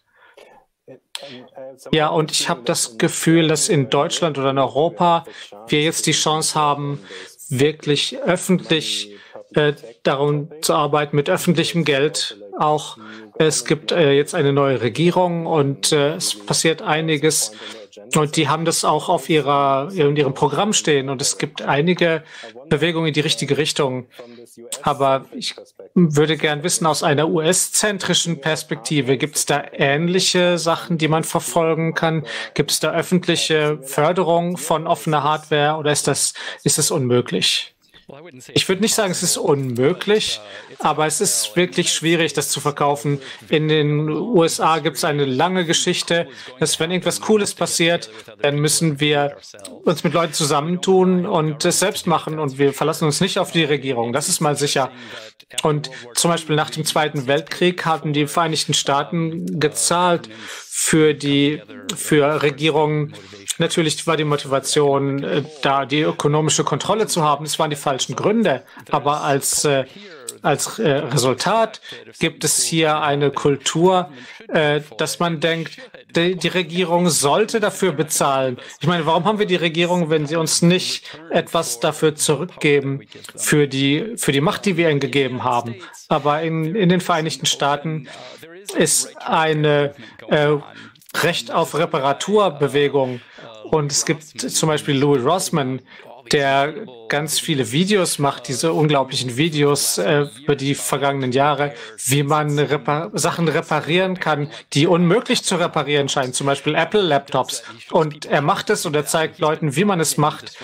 Ja, und ich habe das Gefühl, dass in Deutschland oder in Europa wir jetzt die Chance haben, wirklich öffentlich darum zu arbeiten, mit öffentlichem Geld auch. Es gibt jetzt eine neue Regierung und es passiert einiges. Und die haben das auch in ihrem Programm stehen. Und es gibt einige Bewegungen in die richtige Richtung. Aber ich würde gern wissen, aus einer US-zentrischen Perspektive, gibt es da ähnliche Sachen, die man verfolgen kann? Gibt es da öffentliche Förderung von offener Hardware oder ist das unmöglich? Ich würde nicht sagen, es ist unmöglich, aber es ist wirklich schwierig, das zu verkaufen. In den USA gibt es eine lange Geschichte, dass wenn irgendwas Cooles passiert, dann müssen wir uns mit Leuten zusammentun und es selbst machen und wir verlassen uns nicht auf die Regierung. Das ist mal sicher. Und zum Beispiel nach dem Zweiten Weltkrieg haben die Vereinigten Staaten gezahlt für Regierungen. Natürlich war die Motivation, da die ökonomische Kontrolle zu haben. Es waren die falschen Gründe. Aber als Resultat gibt es hier eine Kultur, dass man denkt, die Regierung sollte dafür bezahlen. Ich meine, warum haben wir die Regierung, wenn sie uns nicht etwas dafür zurückgeben für die Macht, die wir ihnen gegeben haben? Aber in den Vereinigten Staaten ist eine Recht auf Reparaturbewegung. Und es gibt zum Beispiel Louis Rossmann, der ganz viele Videos macht, diese unglaublichen Videos über die vergangenen Jahre, wie man Sachen reparieren kann, die unmöglich zu reparieren scheinen, zum Beispiel Apple-Laptops. Und er macht es und er zeigt Leuten, wie man es macht.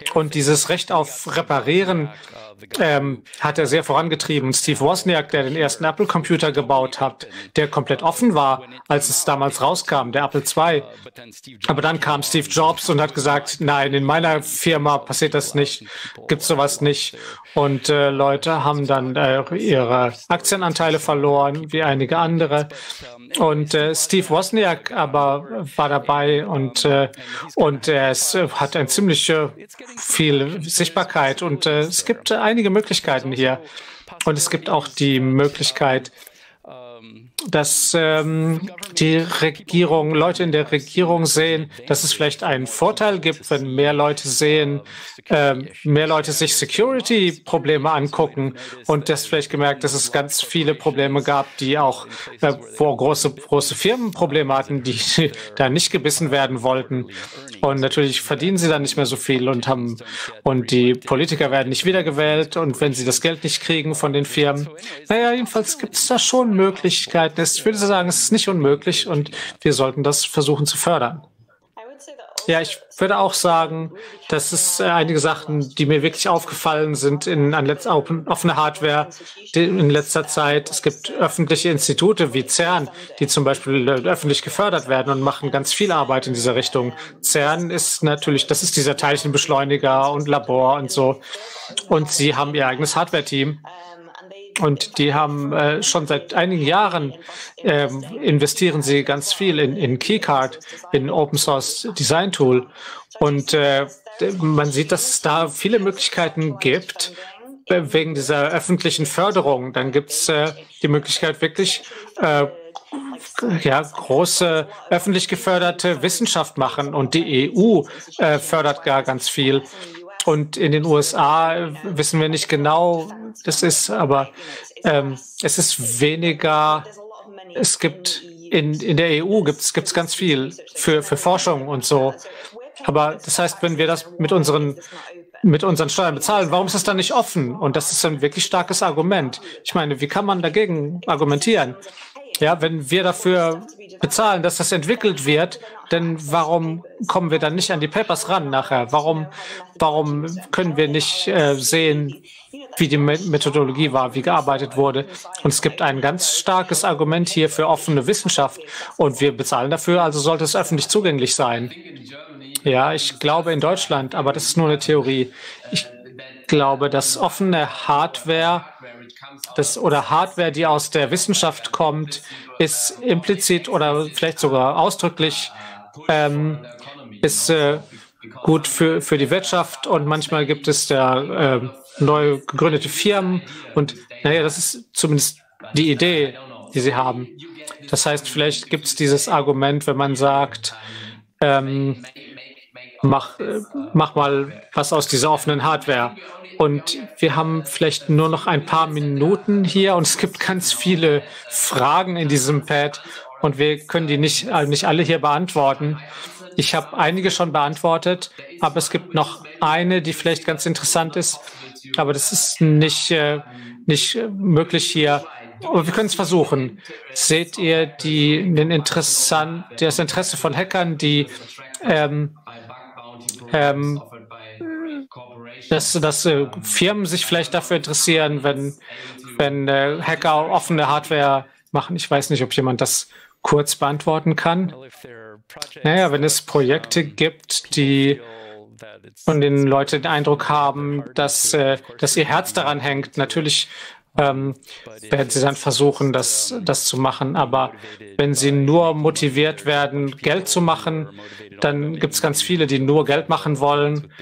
Und dieses Recht auf Reparieren hat er sehr vorangetrieben. Steve Wozniak, der den ersten Apple-Computer gebaut hat, der komplett offen war, als es damals rauskam, der Apple II. Aber dann kam Steve Jobs und hat gesagt, nein, in meiner Firma passiert das nicht, gibt's sowas nicht. Und Leute haben dann ihre Aktienanteile verloren, wie einige andere. Und Steve Wozniak aber war dabei und er hat ein ziemlich viel Sichtbarkeit und es gibt einige Möglichkeiten hier. Und es gibt auch die Möglichkeit, dass die Regierung, Leute in der Regierung sehen, dass es vielleicht einen Vorteil gibt, wenn mehr Leute sehen, mehr Leute sich Security-Probleme angucken und das vielleicht gemerkt, dass es ganz viele Probleme gab, die auch, wo große Firmen Probleme hatten, die da nicht gebissen werden wollten. Und natürlich verdienen sie dann nicht mehr so viel und die Politiker werden nicht wiedergewählt und wenn sie das Geld nicht kriegen von den Firmen. Naja, jedenfalls gibt es da schon Möglichkeiten. Ich würde sagen, es ist nicht unmöglich und wir sollten das versuchen zu fördern. Ja, ich würde auch sagen, dass es einige Sachen, die mir wirklich aufgefallen sind an offener Hardware in letzter Zeit. Es gibt öffentliche Institute wie CERN, die zum Beispiel öffentlich gefördert werden und machen ganz viel Arbeit in dieser Richtung. CERN ist natürlich, das ist dieser Teilchenbeschleuniger und Labor und so. Und sie haben ihr eigenes Hardware-Team. Und die haben schon seit einigen Jahren investieren sie ganz viel in KeyCard, in Open Source Design Tool. Und man sieht, dass es da viele Möglichkeiten gibt wegen dieser öffentlichen Förderung. Dann gibt es die Möglichkeit, wirklich große öffentlich geförderte Wissenschaft machen. Und die EU fördert gar ganz viel. Und in den USA wissen wir nicht genau, das ist, aber es ist weniger, es gibt in der EU gibt's ganz viel für Forschung und so. Aber das heißt, wenn wir das mit unseren Steuern bezahlen, warum ist das dann nicht offen? Und das ist ein wirklich starkes Argument. Ich meine, wie kann man dagegen argumentieren? Ja, wenn wir dafür bezahlen, dass das entwickelt wird, denn warum kommen wir dann nicht an die Papers ran nachher? Warum können wir nicht sehen, wie die Methodologie war, wie gearbeitet wurde? Und es gibt ein ganz starkes Argument hier für offene Wissenschaft und wir bezahlen dafür, also sollte es öffentlich zugänglich sein. Ja, ich glaube in Deutschland, aber das ist nur eine Theorie. Ich glaube, dass offene Hardware oder Hardware, die aus der Wissenschaft kommt, ist implizit oder vielleicht sogar ausdrücklich ist gut für die Wirtschaft und manchmal gibt es da neu gegründete Firmen und naja, das ist zumindest die Idee, die sie haben. Das heißt, vielleicht gibt es dieses Argument, wenn man sagt, mach mal was aus dieser offenen Hardware. Und wir haben vielleicht nur noch ein paar Minuten hier und es gibt ganz viele Fragen in diesem Pad und wir können die nicht alle hier beantworten. Ich habe einige schon beantwortet, aber es gibt noch eine, die vielleicht ganz interessant ist, aber das ist nicht möglich hier. Aber wir können es versuchen. Seht ihr das Interesse von Hackern, die dass Firmen sich vielleicht dafür interessieren, wenn Hacker offene Hardware machen. Ich weiß nicht, ob jemand das kurz beantworten kann. Naja, wenn es Projekte gibt, die von den Leuten den Eindruck haben, dass ihr Herz daran hängt, natürlich werden sie dann versuchen, das zu machen. Aber wenn sie nur motiviert werden, Geld zu machen, dann gibt es ganz viele, die nur Geld machen wollen,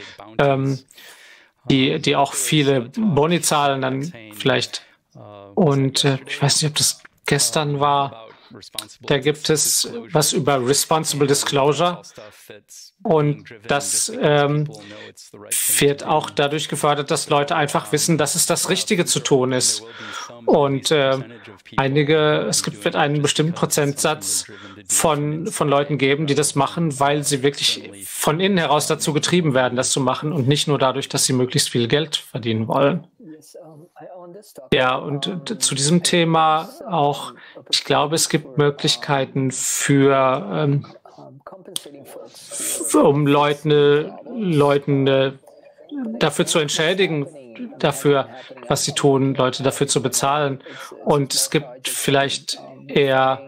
die auch viele Boni zahlen dann vielleicht. Und ich weiß nicht, ob das gestern war. Da gibt es was über Responsible Disclosure und das wird auch dadurch gefördert, dass Leute einfach wissen, dass es das Richtige zu tun ist. Und wird einen bestimmten Prozentsatz von Leuten geben, die das machen, weil sie wirklich von innen heraus dazu getrieben werden, das zu machen und nicht nur dadurch, dass sie möglichst viel Geld verdienen wollen. Ja, und zu diesem Thema auch, ich glaube, es gibt Möglichkeiten um Leuten dafür zu entschädigen, dafür, was sie tun, Leute dafür zu bezahlen. Und es gibt vielleicht eher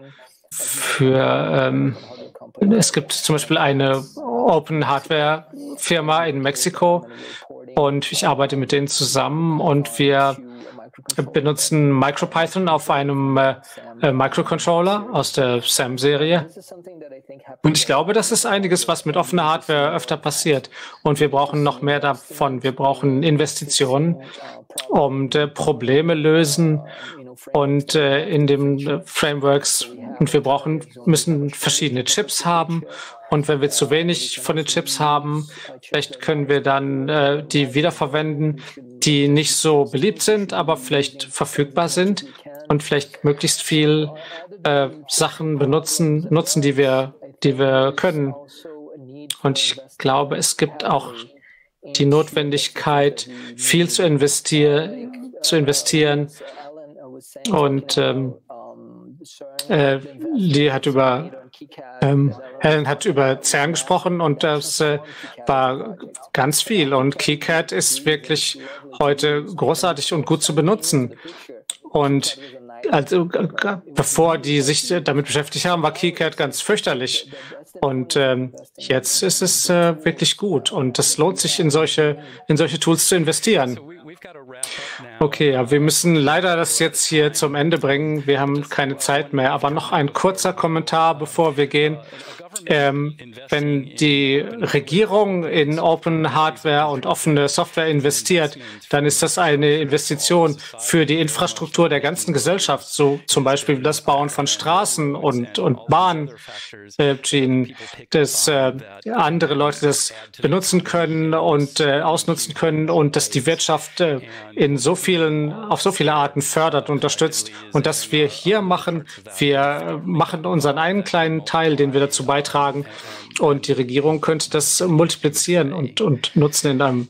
es gibt zum Beispiel eine Open Hardware Firma in Mexiko und ich arbeite mit denen zusammen und wir benutzen MicroPython auf einem Microcontroller aus der SAM-Serie. Und ich glaube, das ist einiges, was mit offener Hardware öfter passiert. Und wir brauchen noch mehr davon. Wir brauchen Investitionen, um Probleme lösen und in den Frameworks. Und wir müssen verschiedene Chips haben. Und wenn wir zu wenig von den Chips haben, vielleicht können wir dann die wiederverwenden, die nicht so beliebt sind, aber vielleicht verfügbar sind und vielleicht möglichst viel Sachen nutzen, die wir können. Und ich glaube, es gibt auch die Notwendigkeit, viel zu investieren. Und Helen hat über CERN gesprochen und das war ganz viel. Und KiCad ist wirklich heute großartig und gut zu benutzen. Und also, bevor die sich damit beschäftigt haben, war KiCad ganz fürchterlich. Und jetzt ist es wirklich gut. Und es lohnt sich, in solche Tools zu investieren. Okay, ja, wir müssen leider das jetzt hier zum Ende bringen. Wir haben keine Zeit mehr. Aber noch ein kurzer Kommentar, bevor wir gehen. Wenn die Regierung in Open Hardware und offene Software investiert, dann ist das eine Investition für die Infrastruktur der ganzen Gesellschaft, so zum Beispiel das Bauen von Straßen und Bahnschienen, dass andere Leute das benutzen können und ausnutzen können und dass die Wirtschaft auf so viele Arten fördert, unterstützt. Und dass wir hier machen, wir machen unseren einen kleinen Teil, den wir dazu beitragen, und die Regierung könnte das multiplizieren und nutzen in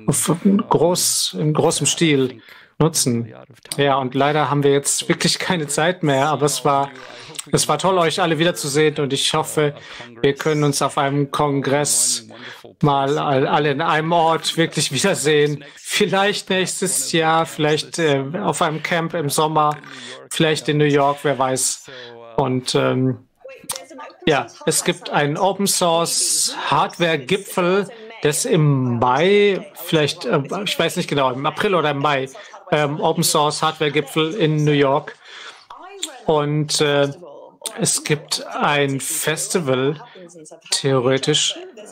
großem Stil nutzen. Ja, und leider haben wir jetzt wirklich keine Zeit mehr, aber es war toll, euch alle wiederzusehen und ich hoffe, wir können uns auf einem Kongress mal alle in einem Ort wirklich wiedersehen. Vielleicht nächstes Jahr, vielleicht auf einem Camp im Sommer, vielleicht in New York, wer weiß. Und ja, es gibt einen Open Source Hardware Gipfel, das im Mai, vielleicht, ich weiß nicht genau, im April oder im Mai, Open Source Hardware Gipfel in New York. Und es gibt ein Festival, theoretisch,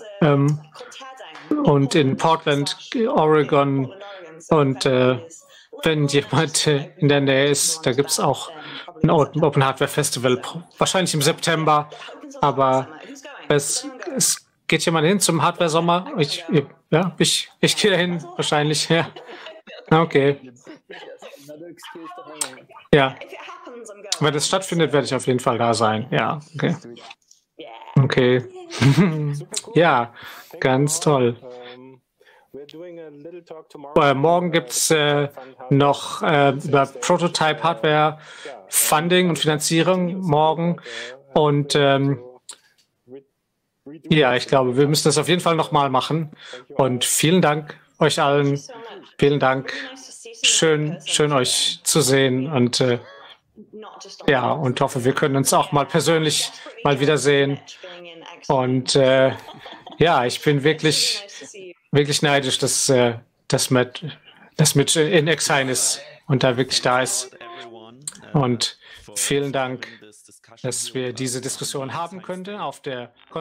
und in Portland, Oregon. Und wenn jemand in der Nähe ist, da gibt es auch ein Open Hardware Festival, wahrscheinlich im September, aber es geht jemand hin zum Hardware Sommer? Ich gehe dahin, wahrscheinlich, ja. Okay. Ja. Wenn das stattfindet, werde ich auf jeden Fall da sein. Ja, okay. Okay. Ja, ganz toll. Morgen gibt es noch über Prototype Hardware Funding und Finanzierung morgen. Und ja, ich glaube, wir müssen das auf jeden Fall nochmal machen. Und vielen Dank euch allen. Vielen Dank. Schön euch zu sehen. Und ja, und hoffe, wir können uns auch mal persönlich mal wiedersehen. Und ja, ich bin wirklich neidisch, dass Matt in Exine ist und da wirklich da ist. Und vielen Dank, dass wir diese Diskussion haben könnten auf der